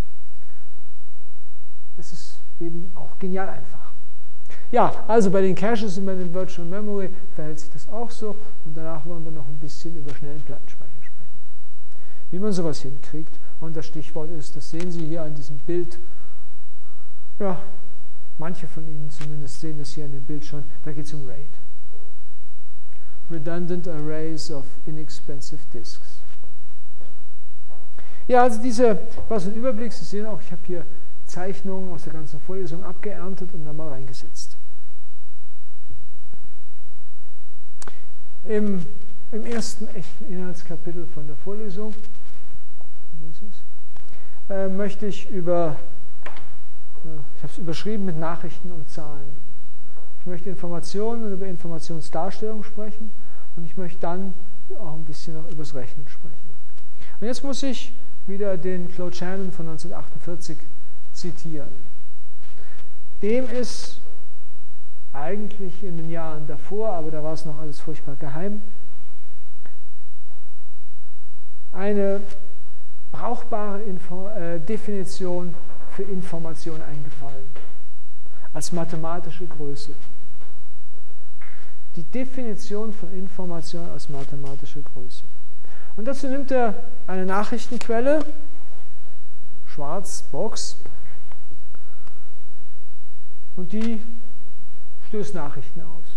ist es eben auch genial einfach. Ja, also bei den Caches und bei den Virtual Memory verhält sich das auch so und danach wollen wir noch ein bisschen über schnellen Plattenspeicher sprechen. Wie man sowas hinkriegt und das Stichwort ist, das sehen Sie hier an diesem Bild, ja, manche von Ihnen zumindest sehen das hier an dem Bild schon, da geht es um RAID. Redundant Arrays of Inexpensive Disks. Ja, also diese, was ein Überblick, Sie sehen auch, ich habe hier Zeichnungen aus der ganzen Vorlesung abgeerntet und dann mal reingesetzt. Im, im ersten echten Inhaltskapitel von der Vorlesung äh, möchte ich über, äh, ich habe es überschrieben mit Nachrichten und Zahlen. Ich möchte Informationen und über Informationsdarstellung sprechen und ich möchte dann auch ein bisschen noch über das Rechnen sprechen. Und jetzt muss ich wieder den Claude Shannon von neunzehnhundertachtundvierzig zitieren. Dem ist eigentlich in den Jahren davor, aber da war es noch alles furchtbar geheim, eine brauchbare Info äh, Definition für Information eingefallen, als mathematische Größe. Die Definition von Information als mathematische Größe. Und dazu nimmt er eine Nachrichtenquelle, Schwarzbox. Und die stößt Nachrichten aus.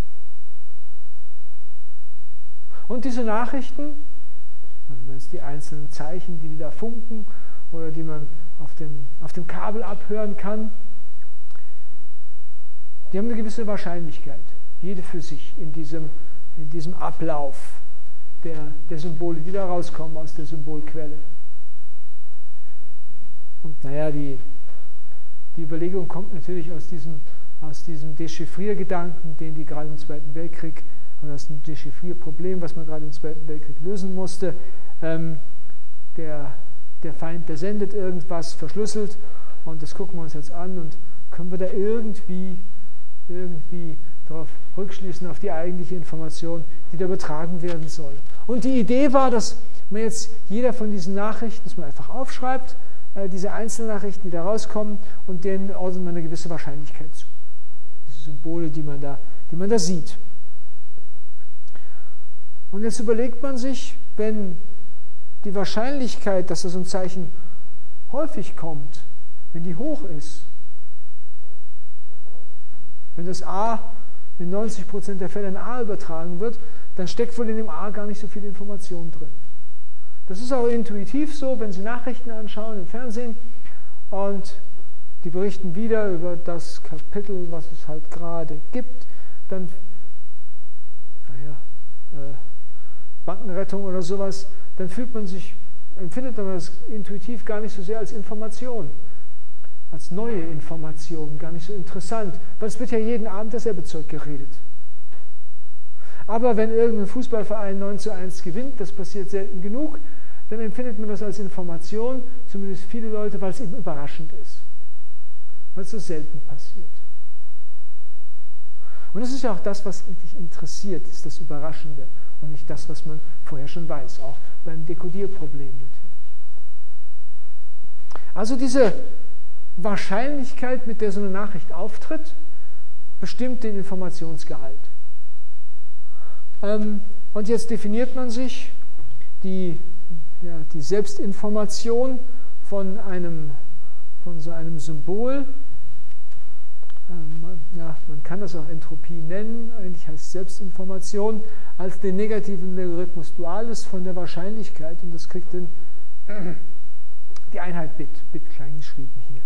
Und diese Nachrichten, also wenn es die einzelnen Zeichen, die, die da funken oder die man auf dem, auf dem Kabel abhören kann, die haben eine gewisse Wahrscheinlichkeit, jede für sich in diesem, in diesem Ablauf der, der Symbole, die da rauskommen aus der Symbolquelle. Und naja, die, die Überlegung kommt natürlich aus diesem, aus diesem Dechiffriergedanken, den die gerade im Zweiten Weltkrieg, und aus dem Dechiffrierproblem, was man gerade im Zweiten Weltkrieg lösen musste. Ähm, der, der Feind, der sendet irgendwas verschlüsselt und das gucken wir uns jetzt an und können wir da irgendwie, irgendwie darauf rückschließen, auf die eigentliche Information, die da übertragen werden soll. Und die Idee war, dass man jetzt jeder von diesen Nachrichten, dass man einfach aufschreibt, äh, diese Einzelnachrichten, die da rauskommen, und denen ordnet man eine gewisse Wahrscheinlichkeit zu. Diese Symbole, die man da, die man da sieht. Und jetzt überlegt man sich, wenn die Wahrscheinlichkeit, dass so ein Zeichen häufig kommt, wenn die hoch ist, wenn das A in neunzig Prozent der Fälle in A übertragen wird, dann steckt wohl in dem A gar nicht so viel Information drin. Das ist auch intuitiv so, wenn Sie Nachrichten anschauen im Fernsehen und die berichten wieder über das Kapitel, was es halt gerade gibt, dann, naja, äh, Bankenrettung oder sowas, dann fühlt man sich, empfindet man das intuitiv gar nicht so sehr als Information, als neue Information, gar nicht so interessant, weil es wird ja jeden Abend dasselbe Zeug geredet. Aber wenn irgendein Fußballverein neun zu eins gewinnt, das passiert selten genug, dann empfindet man das als Information, zumindest viele Leute, weil es eben überraschend ist, weil es so selten passiert. Und das ist ja auch das, was eigentlich interessiert, ist das Überraschende und nicht das, was man vorher schon weiß, auch beim Dekodierproblem natürlich. Also diese Wahrscheinlichkeit, mit der so eine Nachricht auftritt, bestimmt den Informationsgehalt. Ähm, und jetzt definiert man sich die, ja, die Selbstinformation von, einem, von so einem Symbol. Ähm, man, ja, man kann das auch Entropie nennen, eigentlich heißt Selbstinformation, als den negativen Logarithmus Dualis von der Wahrscheinlichkeit, und das kriegt dann die Einheit Bit, Bit klein geschrieben hier.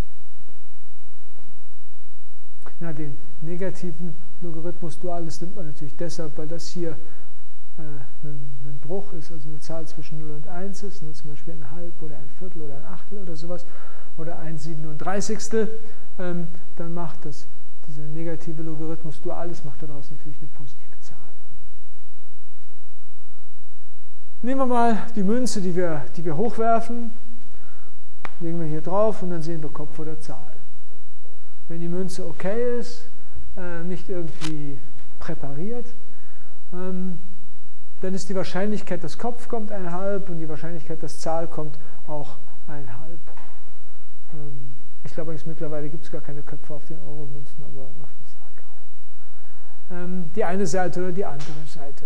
Na, den negativen Logarithmus Dualis nimmt man natürlich deshalb, weil das hier äh, ein, ein Bruch ist, also eine Zahl zwischen null und eins ist, ne, zum Beispiel ein Halb oder ein Viertel oder ein Achtel oder sowas, oder ein Siebenunddreißigstel, ähm, dann macht das, dieser negative Logarithmus Dualis macht daraus natürlich eine positive Zahl. Nehmen wir mal die Münze, die wir, die wir hochwerfen, legen wir hier drauf und dann sehen wir Kopf oder Zahl. Wenn die Münze okay ist, äh, nicht irgendwie präpariert, ähm, dann ist die Wahrscheinlichkeit, dass Kopf kommt, ein halb, und die Wahrscheinlichkeit, dass Zahl kommt, auch ein halb. Ähm, ich glaube, mittlerweile gibt es gar keine Köpfe auf den Euro-Münzen, aber ach, das ist egal. Ähm, die eine Seite oder die andere Seite.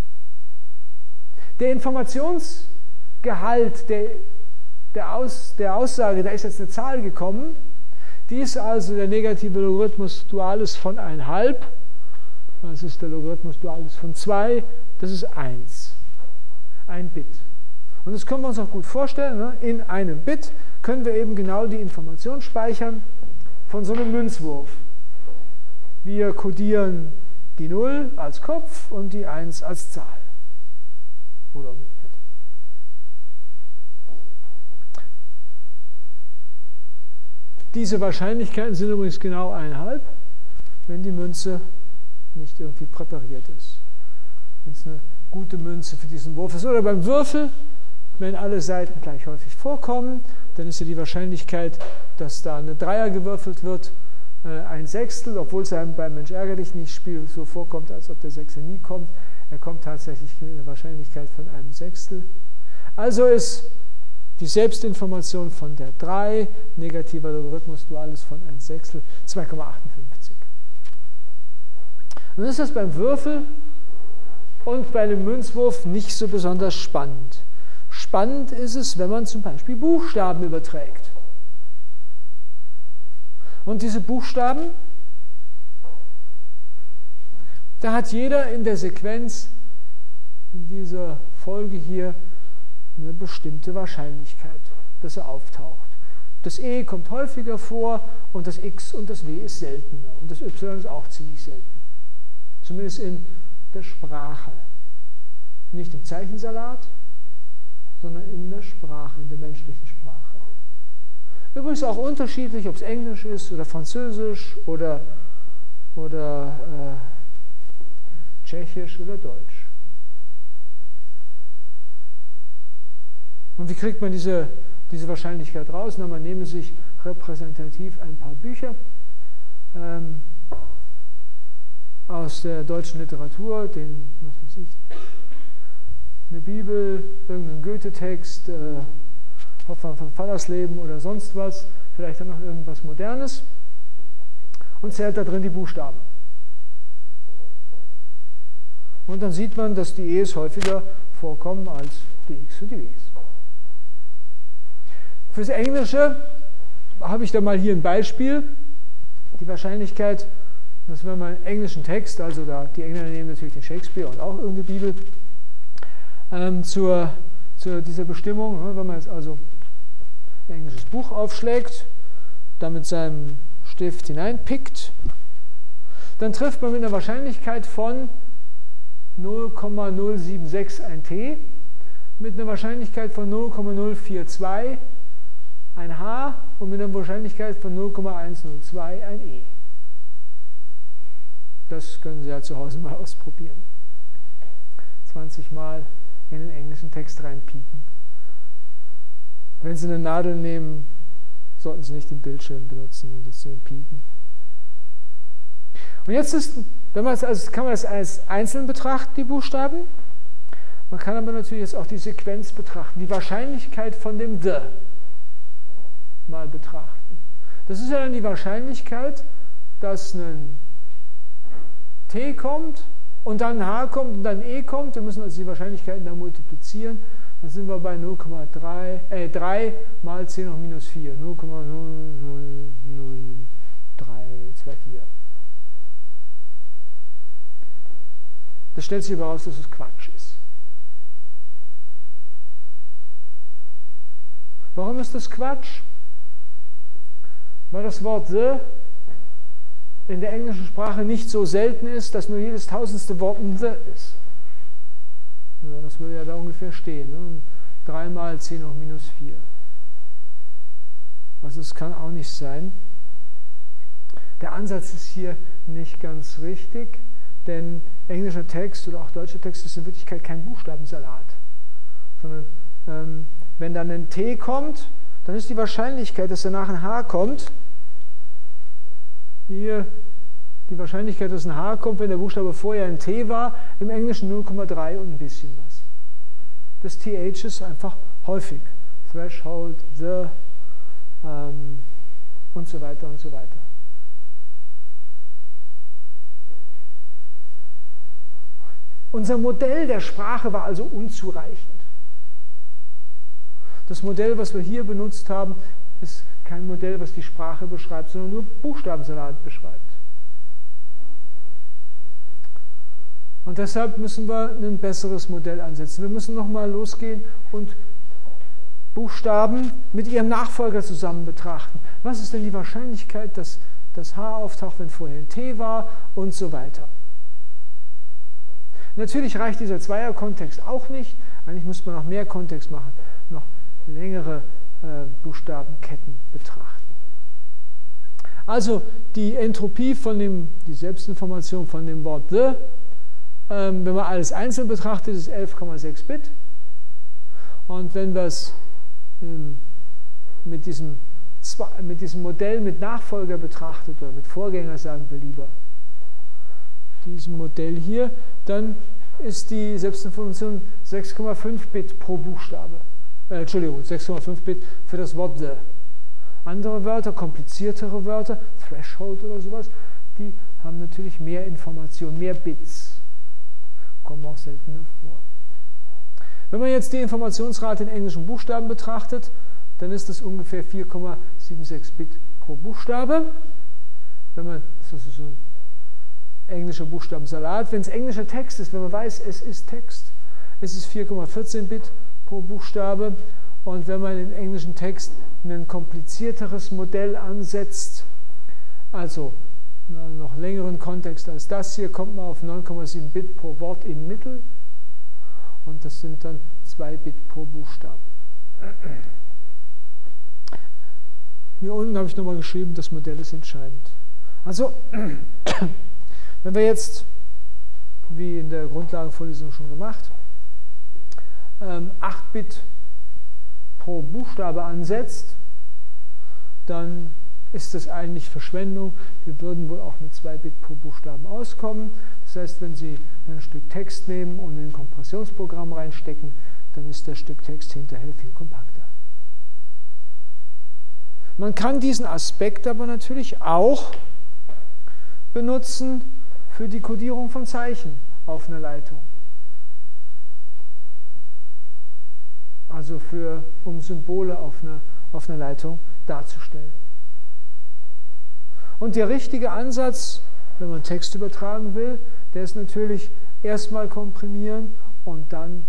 Der Informationsgehalt der, der, Aus, der Aussage, da ist jetzt eine Zahl gekommen, die ist also der negative Logarithmus Dualis von ein halb, das ist der Logarithmus Dualis von zwei, das ist eins, ein Bit. Und das können wir uns auch gut vorstellen, ne? In einem Bit können wir eben genau die Information speichern von so einem Münzwurf. Wir kodieren die null als Kopf und die eins als Zahl. Oder umgekehrt. Diese Wahrscheinlichkeiten sind übrigens genau ein halb, wenn die Münze nicht irgendwie präpariert ist. Wenn es eine gute Münze für diesen Wurf ist. Oder beim Würfel, wenn alle Seiten gleich häufig vorkommen, dann ist ja die Wahrscheinlichkeit, dass da eine Dreier gewürfelt wird, äh, ein Sechstel, obwohl es einem beim Mensch ärgerlich nicht Spiel so vorkommt, als ob der Sechser nie kommt. Er kommt tatsächlich mit einer Wahrscheinlichkeit von einem Sechstel. Also ist die Selbstinformation von der drei, negativer Logarithmus Dualis von ein Sechstel, zwei Komma achtundfünfzig. Und dann ist das beim Würfel und bei einem Münzwurf nicht so besonders spannend. Spannend ist es, wenn man zum Beispiel Buchstaben überträgt. Und diese Buchstaben, da hat jeder in der Sequenz, in dieser Folge hier, eine bestimmte Wahrscheinlichkeit, dass er auftaucht. Das E kommt häufiger vor und das X und das W ist seltener. Und das Y ist auch ziemlich selten. Zumindest in der Sprache. Nicht im Zeichensalat, sondern in der Sprache, in der menschlichen Sprache. Übrigens auch unterschiedlich, ob es Englisch ist oder Französisch oder, oder äh, Tschechisch oder Deutsch. Und wie kriegt man diese, diese Wahrscheinlichkeit raus? Na, man nehme sich repräsentativ ein paar Bücher ähm, aus der deutschen Literatur, den, was weiß ich, eine Bibel, irgendeinen Goethe-Text, äh, Hoffmann von Fallersleben oder sonst was, vielleicht dann noch irgendwas Modernes und zählt da drin die Buchstaben. Und dann sieht man, dass die E's häufiger vorkommen als die X und die W's. Fürs Englische habe ich da mal hier ein Beispiel. Die Wahrscheinlichkeit, dass wenn man einen englischen Text, also da, die Engländer nehmen natürlich den Shakespeare und auch irgendeine Bibel, ähm, zur, zu dieser Bestimmung, ne, wenn man jetzt also ein englisches Buch aufschlägt, da mit seinem Stift hineinpickt, dann trifft man mit einer Wahrscheinlichkeit von null Komma null sieben sechs ein T, mit einer Wahrscheinlichkeit von null Komma null vier zwei ein H und mit einer Wahrscheinlichkeit von null Komma eins null zwei ein E. Das können Sie ja zu Hause mal ausprobieren. zwanzig Mal in den englischen Text reinpieken. Wenn Sie eine Nadel nehmen, sollten Sie nicht den Bildschirm benutzen und das pieken. Und jetzt ist, wenn man das, also kann man das als einzeln betrachten, die Buchstaben. Man kann aber natürlich jetzt auch die Sequenz betrachten, die Wahrscheinlichkeit von dem The mal betrachten. Das ist ja dann die Wahrscheinlichkeit, dass ein T kommt und dann ein H kommt und dann ein E kommt. Wir müssen also die Wahrscheinlichkeiten da multiplizieren. Dann sind wir bei null Komma drei, äh, drei mal zehn hoch minus vier. null Komma null null null drei zwei vier. Das stellt sich aber heraus, dass es Quatsch ist. Warum ist das Quatsch? Weil das Wort the in der englischen Sprache nicht so selten ist, dass nur jedes tausendste Wort ein the ist. Ja, das würde ja da ungefähr stehen. Ne? drei mal zehn hoch minus vier. Also es kann auch nicht sein. Der Ansatz ist hier nicht ganz richtig, denn englischer Text oder auch deutscher Text ist in Wirklichkeit kein Buchstabensalat. Sondern ähm, wenn dann ein T kommt, dann ist die Wahrscheinlichkeit, dass danach ein H kommt, hier die Wahrscheinlichkeit, dass ein H kommt, wenn der Buchstabe vorher ein T war, im Englischen null Komma drei und ein bisschen was. Das T H ist einfach häufig. Threshold, the ähm, und so weiter und so weiter. Unser Modell der Sprache war also unzureichend. Das Modell, was wir hier benutzt haben, ist kein Modell, was die Sprache beschreibt, sondern nur Buchstabensalat beschreibt. Und deshalb müssen wir ein besseres Modell ansetzen. Wir müssen nochmal losgehen und Buchstaben mit ihrem Nachfolger zusammen betrachten. Was ist denn die Wahrscheinlichkeit, dass das H auftaucht, wenn vorher ein T war und so weiter. Natürlich reicht dieser Zweier-Kontext auch nicht. Eigentlich muss man noch mehr Kontext machen, noch längere äh, Buchstabenketten betrachten. Also die Entropie von dem, die Selbstinformation von dem Wort the, ähm, wenn man alles einzeln betrachtet, ist elf Komma sechs Bit. Und wenn wir es ähm, mit, diesem, mit diesem Modell mit Nachfolger betrachtet, oder mit Vorgänger sagen wir lieber, diesem Modell hier, dann ist die Selbstinformation sechs Komma fünf Bit pro Buchstabe. Äh, Entschuldigung, sechs Komma fünf Bit für das Wort the. Andere Wörter, kompliziertere Wörter, Threshold oder sowas, die haben natürlich mehr Information, mehr Bits. Kommen auch seltener vor. Wenn man jetzt die Informationsrate in englischen Buchstaben betrachtet, dann ist das ungefähr vier Komma sechs sieben Bit pro Buchstabe. wenn man, das ist so ein englischer Buchstabensalat, wenn es englischer Text ist, wenn man weiß, es ist Text, es ist vier Komma vierzehn Bit pro Buchstabe, und wenn man im englischen Text ein komplizierteres Modell ansetzt, also einen noch längeren Kontext als das hier, kommt man auf neun Komma sieben Bit pro Wort im Mittel, und das sind dann zwei Bit pro Buchstaben. Hier unten habe ich nochmal geschrieben, das Modell ist entscheidend. Also, wenn wir jetzt, wie in der Grundlagenvorlesung schon gemacht, acht Bit pro Buchstabe ansetzt, dann ist das eigentlich Verschwendung. Wir würden wohl auch mit zwei Bit pro Buchstaben auskommen. Das heißt, wenn Sie ein Stück Text nehmen und in ein Kompressionsprogramm reinstecken, dann ist das Stück Text hinterher viel kompakter. Man kann diesen Aspekt aber natürlich auch benutzen für die Kodierung von Zeichen auf einer Leitung. Also für, um Symbole auf einer, auf einer Leitung darzustellen. Und der richtige Ansatz, wenn man Text übertragen will, der ist natürlich erstmal komprimieren und dann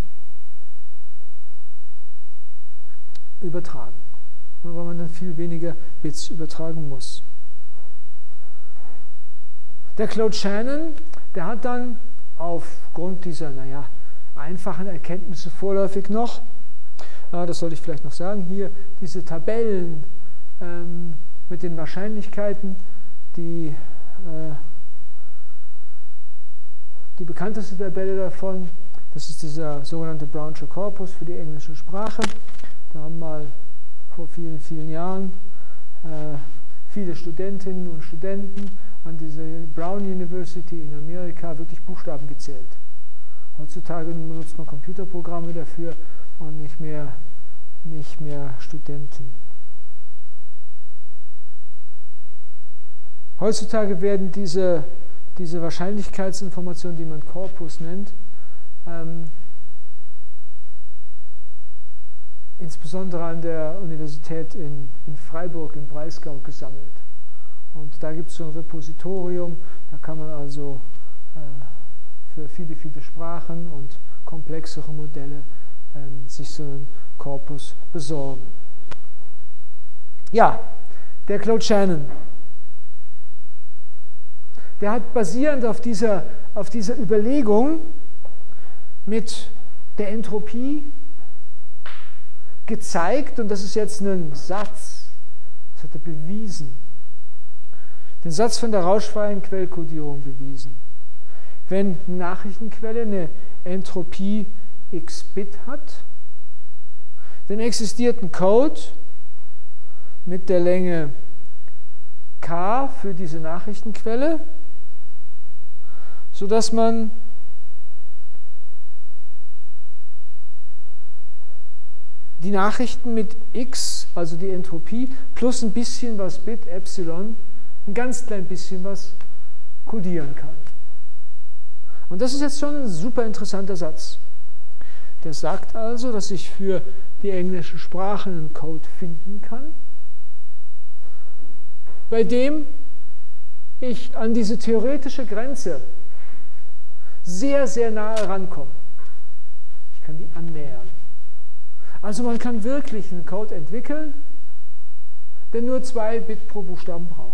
übertragen, weil man dann viel weniger Bits übertragen muss. Der Claude Shannon, der hat dann aufgrund dieser, naja, einfachen Erkenntnisse vorläufig noch, äh, das soll ich vielleicht noch sagen, hier diese Tabellen ähm, mit den Wahrscheinlichkeiten, die, äh, die bekannteste Tabelle davon, das ist dieser sogenannte Brownsche Korpus für die englische Sprache. Da haben mal vor vielen, vielen Jahren äh, viele Studentinnen und Studenten an dieser Brown University in Amerika wirklich Buchstaben gezählt. Heutzutage benutzt man Computerprogramme dafür und nicht mehr, nicht mehr Studenten. Heutzutage werden diese, diese Wahrscheinlichkeitsinformationen, die man Korpus nennt, ähm, insbesondere an der Universität in, in Freiburg im Breisgau gesammelt. Und da gibt es so ein Repositorium, da kann man also äh, für viele, viele Sprachen und komplexere Modelle äh, sich so einen Korpus besorgen. Ja, der Claude Shannon, der hat basierend auf dieser, auf dieser Überlegung mit der Entropie gezeigt, und das ist jetzt ein Satz, das hat er bewiesen, den Satz von der rauschfreien Quellkodierung bewiesen. Wenn eine Nachrichtenquelle eine Entropie x Bit hat, dann existiert ein Code mit der Länge k für diese Nachrichtenquelle, sodass man die Nachrichten mit x, also die Entropie, plus ein bisschen was Bit, Epsilon, ein ganz klein bisschen was kodieren kann. Und das ist jetzt schon ein super interessanter Satz. Der sagt also, dass ich für die englische Sprache einen Code finden kann, bei dem ich an diese theoretische Grenze sehr, sehr nahe rankomme. Ich kann die annähern. Also man kann wirklich einen Code entwickeln, der nur zwei Bit pro Buchstaben braucht.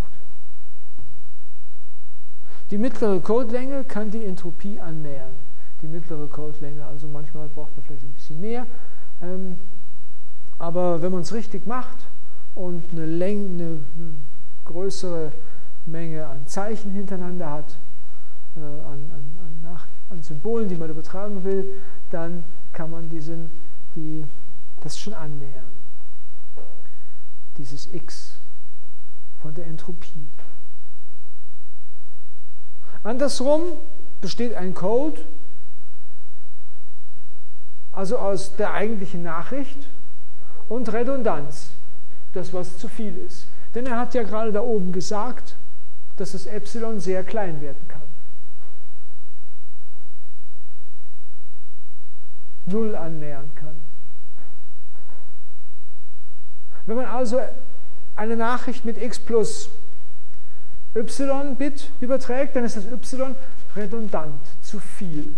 Die mittlere Codelänge kann die Entropie annähern. Die mittlere Codelänge, also manchmal braucht man vielleicht ein bisschen mehr. Ähm, aber wenn man es richtig macht und eine, Länge, eine, eine größere Menge an Zeichen hintereinander hat, äh, an, an, an, Nach an Symbolen, die man übertragen will, dann kann man diesen, die, das schon annähern. Dieses x von der Entropie. Andersrum besteht ein Code, also aus der eigentlichen Nachricht und Redundanz, das was zu viel ist. Denn er hat ja gerade da oben gesagt, dass das Epsilon sehr klein werden kann. Null annähern kann. Wenn man also eine Nachricht mit x plus Y-Bit überträgt, dann ist das Y redundant, zu viel.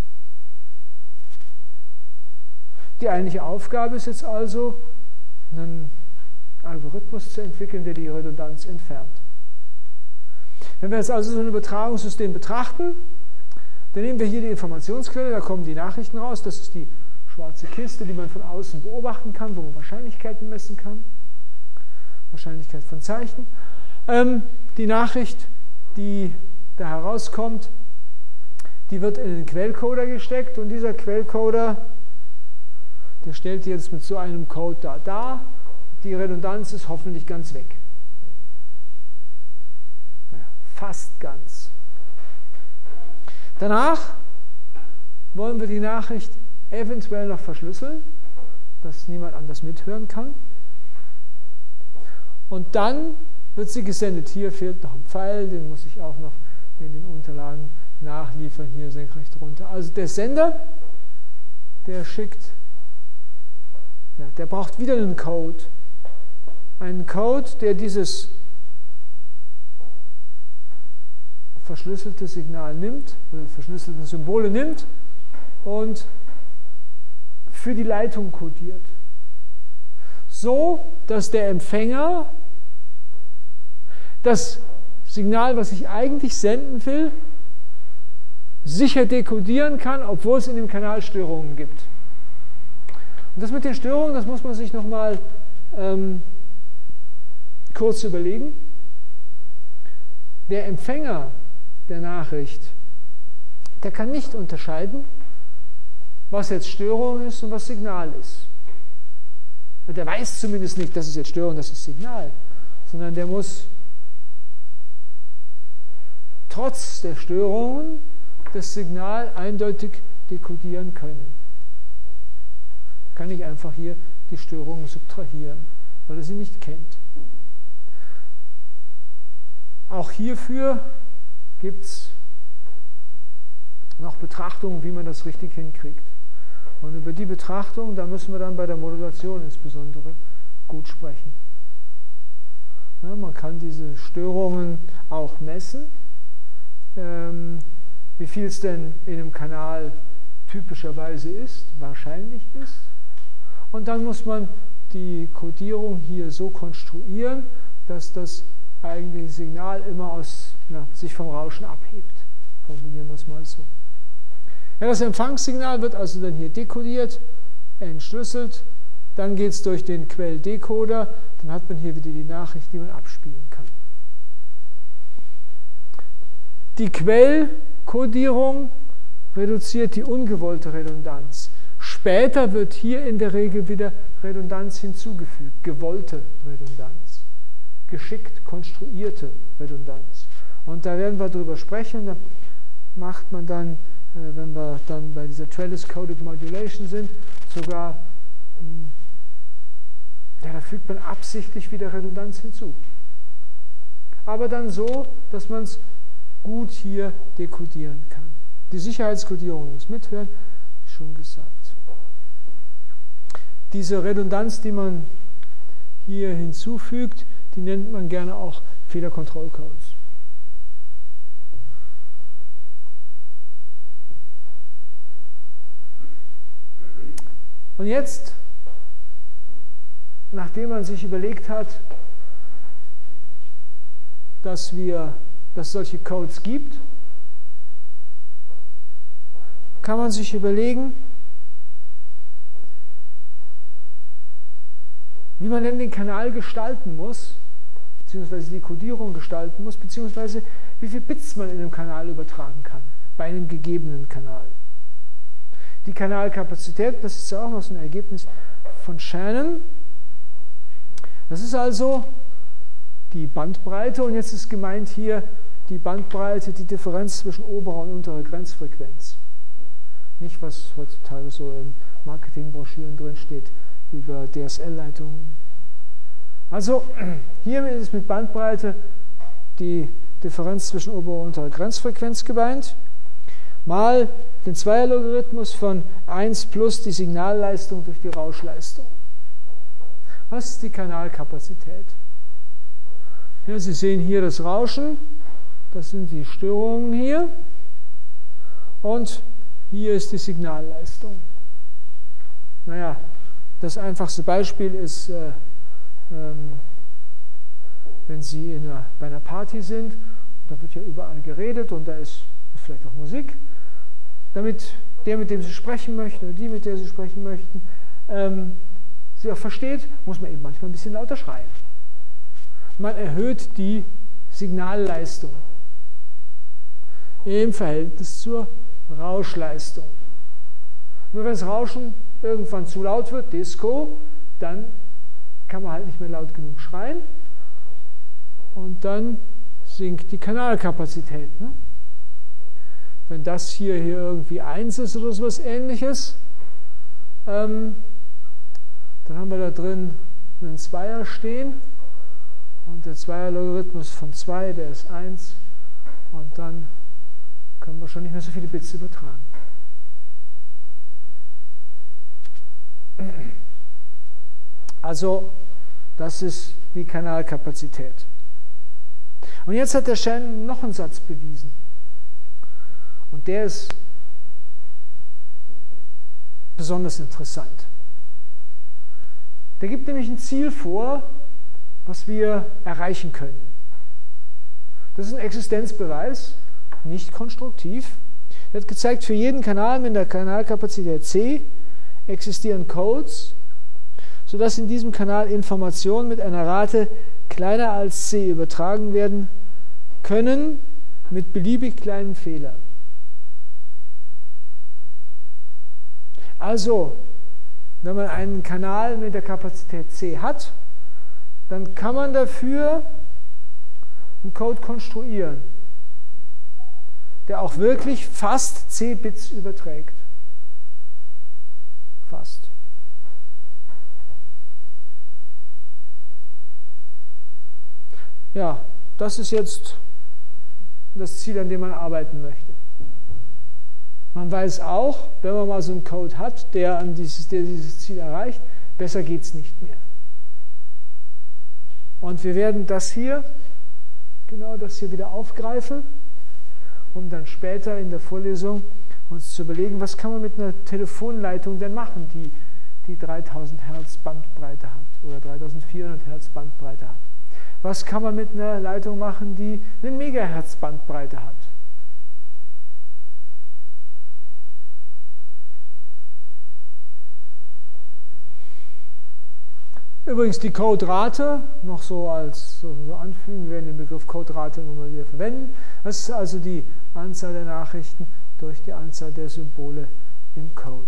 Die eigentliche Aufgabe ist jetzt also, einen Algorithmus zu entwickeln, der die Redundanz entfernt. Wenn wir jetzt also so ein Übertragungssystem betrachten, dann nehmen wir hier die Informationsquelle, da kommen die Nachrichten raus, das ist die schwarze Kiste, die man von außen beobachten kann, wo man Wahrscheinlichkeiten messen kann, Wahrscheinlichkeit von Zeichen. Ähm, die Nachricht, die da herauskommt, die wird in den Quellcoder gesteckt und dieser Quellcoder, der stellt die jetzt mit so einem Code da dar. Die Redundanz ist hoffentlich ganz weg. Naja, fast ganz. Danach wollen wir die Nachricht eventuell noch verschlüsseln, dass niemand anders mithören kann. Und dann wird sie gesendet. Hier fehlt noch ein Pfeil, den muss ich auch noch in den Unterlagen nachliefern, hier senkrecht runter. Also der Sender, der schickt, ja, der braucht wieder einen Code. Einen Code, der dieses verschlüsselte Signal nimmt, oder verschlüsselte Symbole nimmt und für die Leitung codiert. So, dass der Empfänger das Signal, was ich eigentlich senden will, sicher dekodieren kann, obwohl es in dem Kanal Störungen gibt. Und das mit den Störungen, das muss man sich nochmal ähm, kurz überlegen. Der Empfänger der Nachricht, der kann nicht unterscheiden, was jetzt Störung ist und was Signal ist. Der weiß zumindest nicht, das ist jetzt Störung, das ist Signal, sondern der muss trotz der Störungen das Signal eindeutig dekodieren können. Kann ich einfach hier die Störungen subtrahieren, weil er sie nicht kennt. Auch hierfür gibt es noch Betrachtungen, wie man das richtig hinkriegt. Und über die Betrachtung, da müssen wir dann bei der Modulation insbesondere gut sprechen. Ja, man kann diese Störungen auch messen, ähm, wie viel es denn in einem Kanal typischerweise ist, wahrscheinlich ist. Und dann muss man die Codierung hier so konstruieren, dass das eigentliche Signal immer aus, ja, sich vom Rauschen abhebt. Formulieren wir es mal so. Ja, das Empfangssignal wird also dann hier dekodiert, entschlüsselt, dann geht es durch den Quelldecoder, dann hat man hier wieder die Nachricht, die man abspielen kann. Die Quellkodierung reduziert die ungewollte Redundanz. Später wird hier in der Regel wieder Redundanz hinzugefügt, gewollte Redundanz, geschickt konstruierte Redundanz. Und da werden wir drüber sprechen, da macht man dann, wenn wir dann bei dieser Trellis-Coded Modulation sind, sogar, ja, da fügt man absichtlich wieder Redundanz hinzu. Aber dann so, dass man es gut hier dekodieren kann. Die Sicherheitskodierung muss mithören, schon gesagt. Diese Redundanz, die man hier hinzufügt, die nennt man gerne auch Fehlerkontrollcodes. Und jetzt, nachdem man sich überlegt hat, dass, wir, dass es solche Codes gibt, kann man sich überlegen, wie man denn den Kanal gestalten muss, beziehungsweise die Codierung gestalten muss, beziehungsweise wie viele Bits man in einem Kanal übertragen kann, bei einem gegebenen Kanal. Die Kanalkapazität, das ist ja auch noch so ein Ergebnis von Shannon. Das ist also die Bandbreite und jetzt ist gemeint hier die Bandbreite, die Differenz zwischen oberer und unterer Grenzfrequenz. Nicht, was heutzutage so in Marketingbroschüren drin steht über D S L-Leitungen. Also hier ist mit Bandbreite die Differenz zwischen oberer und unterer Grenzfrequenz gemeint, mal den Zweierlogarithmus von eins plus die Signalleistung durch die Rauschleistung. Was ist die Kanalkapazität? Ja, Sie sehen hier das Rauschen, das sind die Störungen hier. Und hier ist die Signalleistung. Naja, das einfachste Beispiel ist, äh, ähm, wenn Sie in einer, bei einer Party sind, da wird ja überall geredet und da ist vielleicht auch Musik, damit der, mit dem Sie sprechen möchten, oder die, mit der Sie sprechen möchten, ähm, Sie auch versteht, muss man eben manchmal ein bisschen lauter schreien. Man erhöht die Signalleistung im Verhältnis zur Rauschleistung. Nur wenn das Rauschen irgendwann zu laut wird, Disco, dann kann man halt nicht mehr laut genug schreien und dann sinkt die Kanalkapazität. Ne? Wenn das hier, hier irgendwie eins ist oder so was Ähnliches, ähm, dann haben wir da drin einen Zweier stehen und der Zweierlogarithmus von zwei, der ist eins und dann können wir schon nicht mehr so viele Bits übertragen. Also, das ist die Kanalkapazität. Und jetzt hat der Shannon noch einen Satz bewiesen. Und der ist besonders interessant. Der gibt nämlich ein Ziel vor, was wir erreichen können. Das ist ein Existenzbeweis, nicht konstruktiv. Er hat gezeigt, für jeden Kanal mit der Kanalkapazität C existieren Codes, sodass in diesem Kanal Informationen mit einer Rate kleiner als C übertragen werden können, mit beliebig kleinen Fehlern. Also, wenn man einen Kanal mit der Kapazität C hat, dann kann man dafür einen Code konstruieren, der auch wirklich fast C Bits überträgt. Fast. Ja, das ist jetzt das Ziel, an dem man arbeiten möchte. Man weiß auch, wenn man mal so einen Code hat, der, an dieses, der dieses Ziel erreicht, besser geht es nicht mehr. Und wir werden das hier, genau das hier wieder aufgreifen, um dann später in der Vorlesung uns zu überlegen, was kann man mit einer Telefonleitung denn machen, die die dreitausend Hertz Bandbreite hat oder dreitausendvierhundert Hertz Bandbreite hat. Was kann man mit einer Leitung machen, die eine Megahertz Bandbreite hat? Übrigens die Coderate, noch so als so, so anfügen, wir werden den Begriff Coderate immer mal wieder verwenden. Das ist also die Anzahl der Nachrichten durch die Anzahl der Symbole im Code.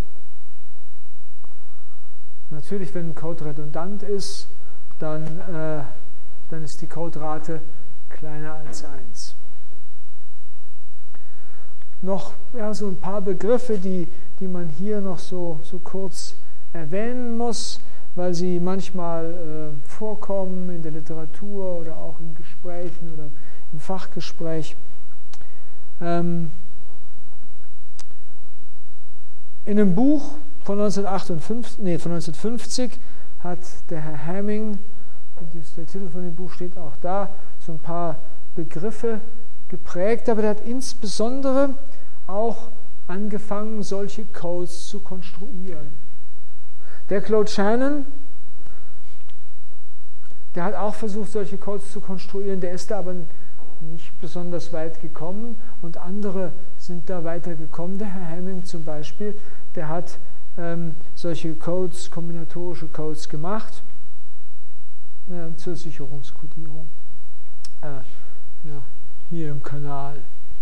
Natürlich, wenn ein Code redundant ist, dann, äh, dann ist die Coderate kleiner als eins. Noch ja, so ein paar Begriffe, die, die man hier noch so, so kurz erwähnen muss, weil sie manchmal äh, vorkommen in der Literatur oder auch in Gesprächen oder im Fachgespräch. Ähm, in einem Buch von neunzehnhundertachtundfünfzig, nee, von neunzehnhundertfünfzig hat der Herr Hamming, der Titel von dem Buch steht auch da, so ein paar Begriffe geprägt, aber der hat insbesondere auch angefangen, solche Codes zu konstruieren. Der Claude Shannon, der hat auch versucht, solche Codes zu konstruieren, der ist da aber nicht besonders weit gekommen und andere sind da weitergekommen. Der Herr Hamming zum Beispiel, der hat ähm, solche Codes, kombinatorische Codes gemacht äh, zur Sicherungskodierung. Äh, ja, hier im Kanal.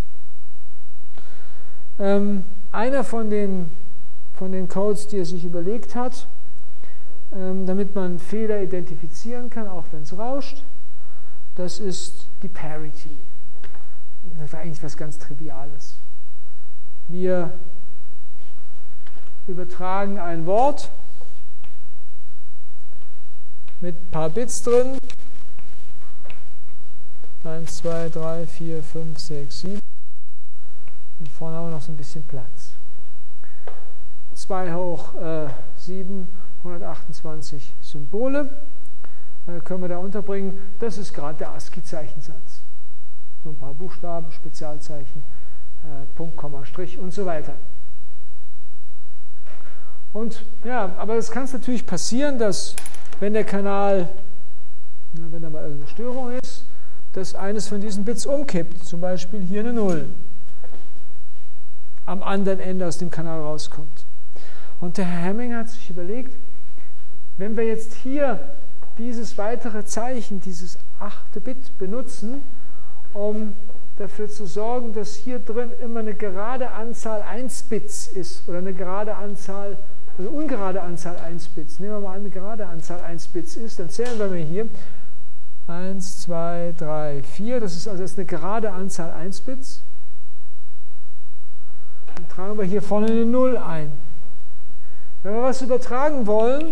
Ähm, einer von den, von den Codes, die er sich überlegt hat, ähm, damit man Fehler identifizieren kann, auch wenn es rauscht, das ist die Parity. Das war eigentlich was ganz Triviales. Wir übertragen ein Wort mit ein paar Bits drin. eins, zwei, drei, vier, fünf, sechs, sieben. Und vorne haben wir noch so ein bisschen Platz. zwei hoch äh, sieben, hundertachtundzwanzig Symbole. äh, können wir da unterbringen. Das ist gerade der ASCII-Zeichensatz. So ein paar Buchstaben, Spezialzeichen, äh, Punkt, Komma, Strich und so weiter. Und ja, aber es kann natürlich passieren, dass wenn der Kanal, na, wenn da mal irgendeine Störung ist, dass eines von diesen Bits umkippt, zum Beispiel hier eine Null am anderen Ende aus dem Kanal rauskommt. Und der Herr Hamming hat sich überlegt, wenn wir jetzt hier dieses weitere Zeichen, dieses achte Bit benutzen, um dafür zu sorgen, dass hier drin immer eine gerade Anzahl eins Bits ist oder eine gerade Anzahl, eine ungerade Anzahl eins Bits. Nehmen wir mal an, eine gerade Anzahl eins Bits ist, dann zählen wir mal hier eins, zwei, drei, vier. Das ist also jetzt eine gerade Anzahl eins Bits. Dann tragen wir hier vorne eine Null ein. Wenn wir was übertragen wollen,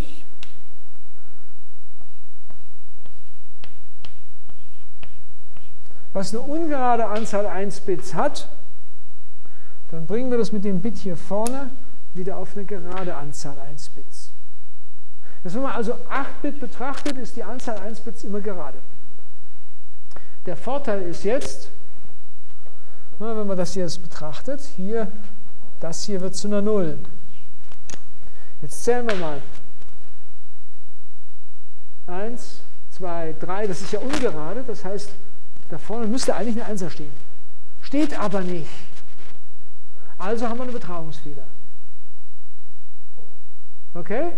was eine ungerade Anzahl eins Bits hat, dann bringen wir das mit dem Bit hier vorne wieder auf eine gerade Anzahl eins Bits. Das, wenn man also acht Bit betrachtet, ist die Anzahl eins Bits immer gerade. Der Vorteil ist jetzt, wenn man das hier jetzt betrachtet, hier, das hier wird zu einer Null. Jetzt zählen wir mal. eins, zwei, drei, das ist ja ungerade, das heißt, da vorne müsste eigentlich eine Einser stehen. Steht aber nicht. Also haben wir einen Übertragungsfehler. Okay?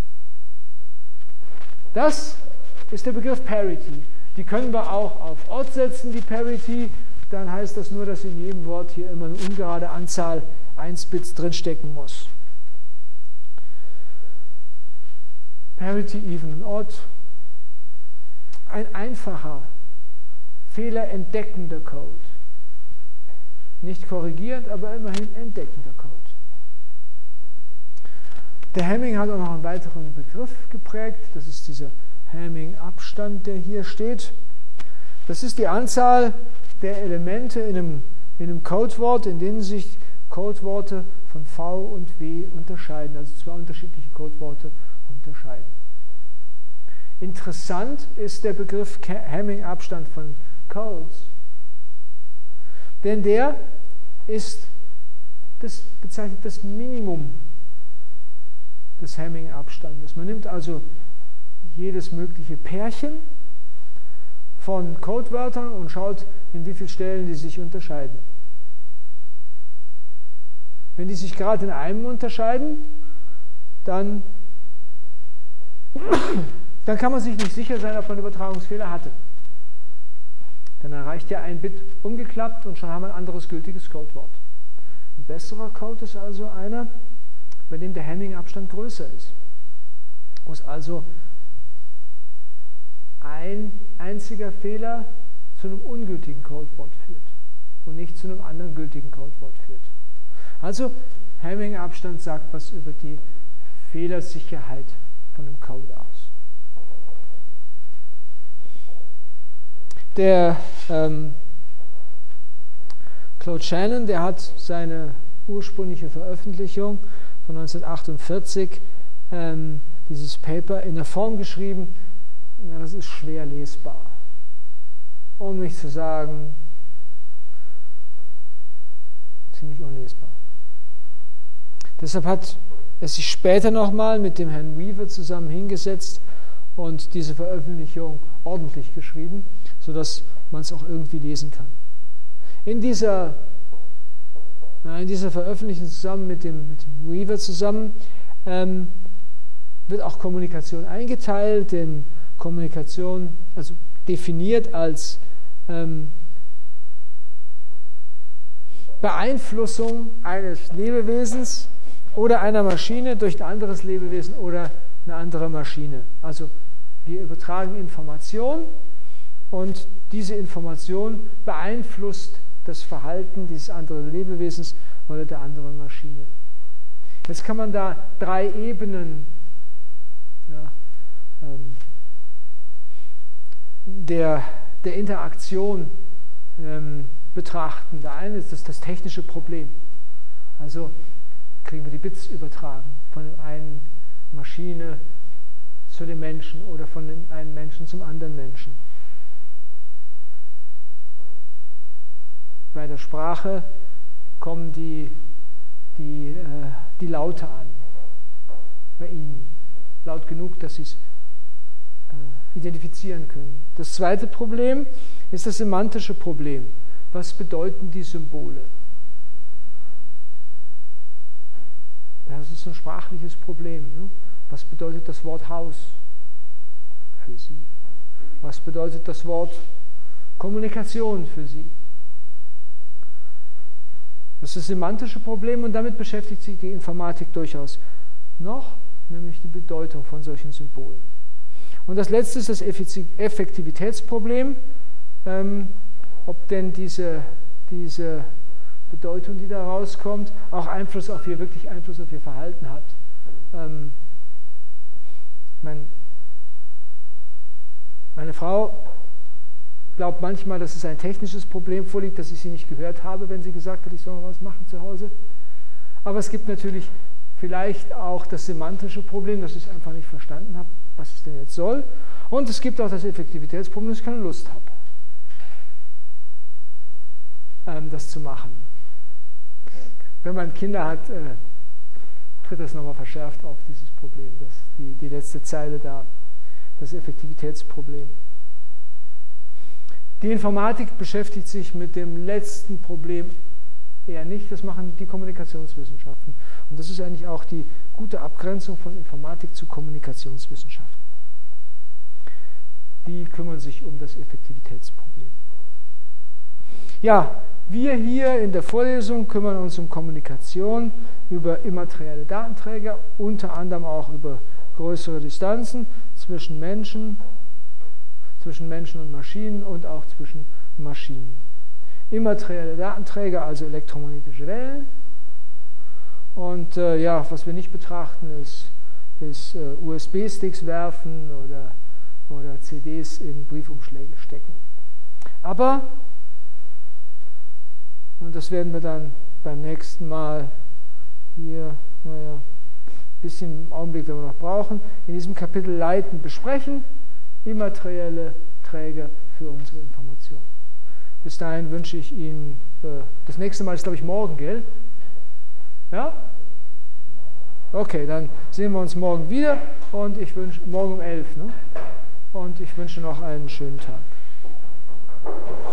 Das ist der Begriff Parity. Die können wir auch auf Odd setzen, die Parity. Dann heißt das nur, dass in jedem Wort hier immer eine ungerade Anzahl eins Bits drinstecken muss. Parity, Even und Odd. Ein einfacher, fehlerentdeckender Code. Nicht korrigierend, aber immerhin entdeckender Code. Der Hamming hat auch noch einen weiteren Begriff geprägt. Das ist dieser Hamming-Abstand, der hier steht. Das ist die Anzahl der Elemente in einem, in einem Codewort, in denen sich Codeworte von V und W unterscheiden, also zwei unterschiedliche Codeworte unterscheiden. Interessant ist der Begriff Hamming-Abstand von Codes, denn der ist, das bezeichnet das Minimum des Hamming-Abstandes. Man nimmt also jedes mögliche Pärchen von Codewörtern und schaut, in wie vielen Stellen die sich unterscheiden. Wenn die sich gerade in einem unterscheiden, dann, dann kann man sich nicht sicher sein, ob man einen Übertragungsfehler hatte. Dann erreicht ja ein Bit umgeklappt und schon haben wir ein anderes gültiges Codewort. Ein besserer Code ist also einer, bei dem der Hamming-Abstand größer ist, wo es also ein einziger Fehler zu einem ungültigen Codewort führt und nicht zu einem anderen gültigen Codewort führt. Also Hamming-Abstand sagt was über die Fehlersicherheit von einem Code aus. Der ähm, Claude Shannon, der hat seine ursprüngliche Veröffentlichung von neunzehnhundertachtundvierzig, ähm, dieses Paper in der Form geschrieben, ja, das ist schwer lesbar. Um nicht zu sagen, ziemlich unlesbar. Deshalb hat er sich später nochmal mit dem Herrn Weaver zusammen hingesetzt und diese Veröffentlichung ordentlich geschrieben, sodass man es auch irgendwie lesen kann. In dieser, na, in dieser Veröffentlichung zusammen mit dem, mit dem Weaver zusammen ähm, wird auch Kommunikation eingeteilt, denn Kommunikation, also definiert als ähm, Beeinflussung eines Lebewesens oder einer Maschine durch ein anderes Lebewesen oder eine andere Maschine. Also wir übertragen Information und diese Information beeinflusst das Verhalten dieses anderen Lebewesens oder der anderen Maschine. Jetzt kann man da drei Ebenen ja, ähm, der, der Interaktion ähm, betrachten. Der eine ist das, das technische Problem. Also kriegen wir die Bits übertragen von der einen Maschine zu den Menschen oder von einem Menschen zum anderen Menschen. Bei der Sprache kommen die, die, äh, die Laute an, bei ihnen. Laut genug, dass sie es äh, identifizieren können. Das zweite Problem ist das semantische Problem. Was bedeuten die Symbole? Ja, das ist ein sprachliches Problem. Ne? Was bedeutet das Wort Haus für Sie? Was bedeutet das Wort Kommunikation für Sie? Das ist das semantische Problem und damit beschäftigt sich die Informatik durchaus noch, nämlich die Bedeutung von solchen Symbolen. Und das letzte ist das Effektivitätsproblem, ähm, ob denn diese, diese Bedeutung, die da rauskommt, auch Einfluss auf ihr, wirklich Einfluss auf ihr Verhalten hat. Ähm, mein, meine Frau glaubt manchmal, dass es ein technisches Problem vorliegt, dass ich sie nicht gehört habe, wenn sie gesagt hat, ich soll mal was machen zu Hause. Aber es gibt natürlich vielleicht auch das semantische Problem, dass ich es einfach nicht verstanden habe, was es denn jetzt soll. Und es gibt auch das Effektivitätsproblem, dass ich keine Lust habe, ähm, das zu machen. Wenn man Kinder hat, äh, tritt das nochmal verschärft auf, dieses Problem, das, die, die letzte Zeile da, das Effektivitätsproblem. Die Informatik beschäftigt sich mit dem letzten Problem eher nicht, das machen die Kommunikationswissenschaften. Und das ist eigentlich auch die gute Abgrenzung von Informatik zu Kommunikationswissenschaften. Die kümmern sich um das Effektivitätsproblem. Ja, wir hier in der Vorlesung kümmern uns um Kommunikation über immaterielle Datenträger, unter anderem auch über größere Distanzen zwischen Menschen, zwischen Menschen und Maschinen und auch zwischen Maschinen. Immaterielle Datenträger, also elektromagnetische Wellen. Und äh, ja, was wir nicht betrachten, ist, ist äh, U S B-Sticks werfen oder, oder C Ds in Briefumschläge stecken. Aber, und das werden wir dann beim nächsten Mal hier, naja, ein bisschen im Augenblick, wenn wir noch brauchen, in diesem Kapitel leitend besprechen, immaterielle Träger für unsere Information. Bis dahin wünsche ich Ihnen, äh, das nächste Mal ist, glaube ich, morgen, gell? Ja? Okay, dann sehen wir uns morgen wieder und ich wünsche, morgen um elf, ne? Und ich wünsche noch einen schönen Tag.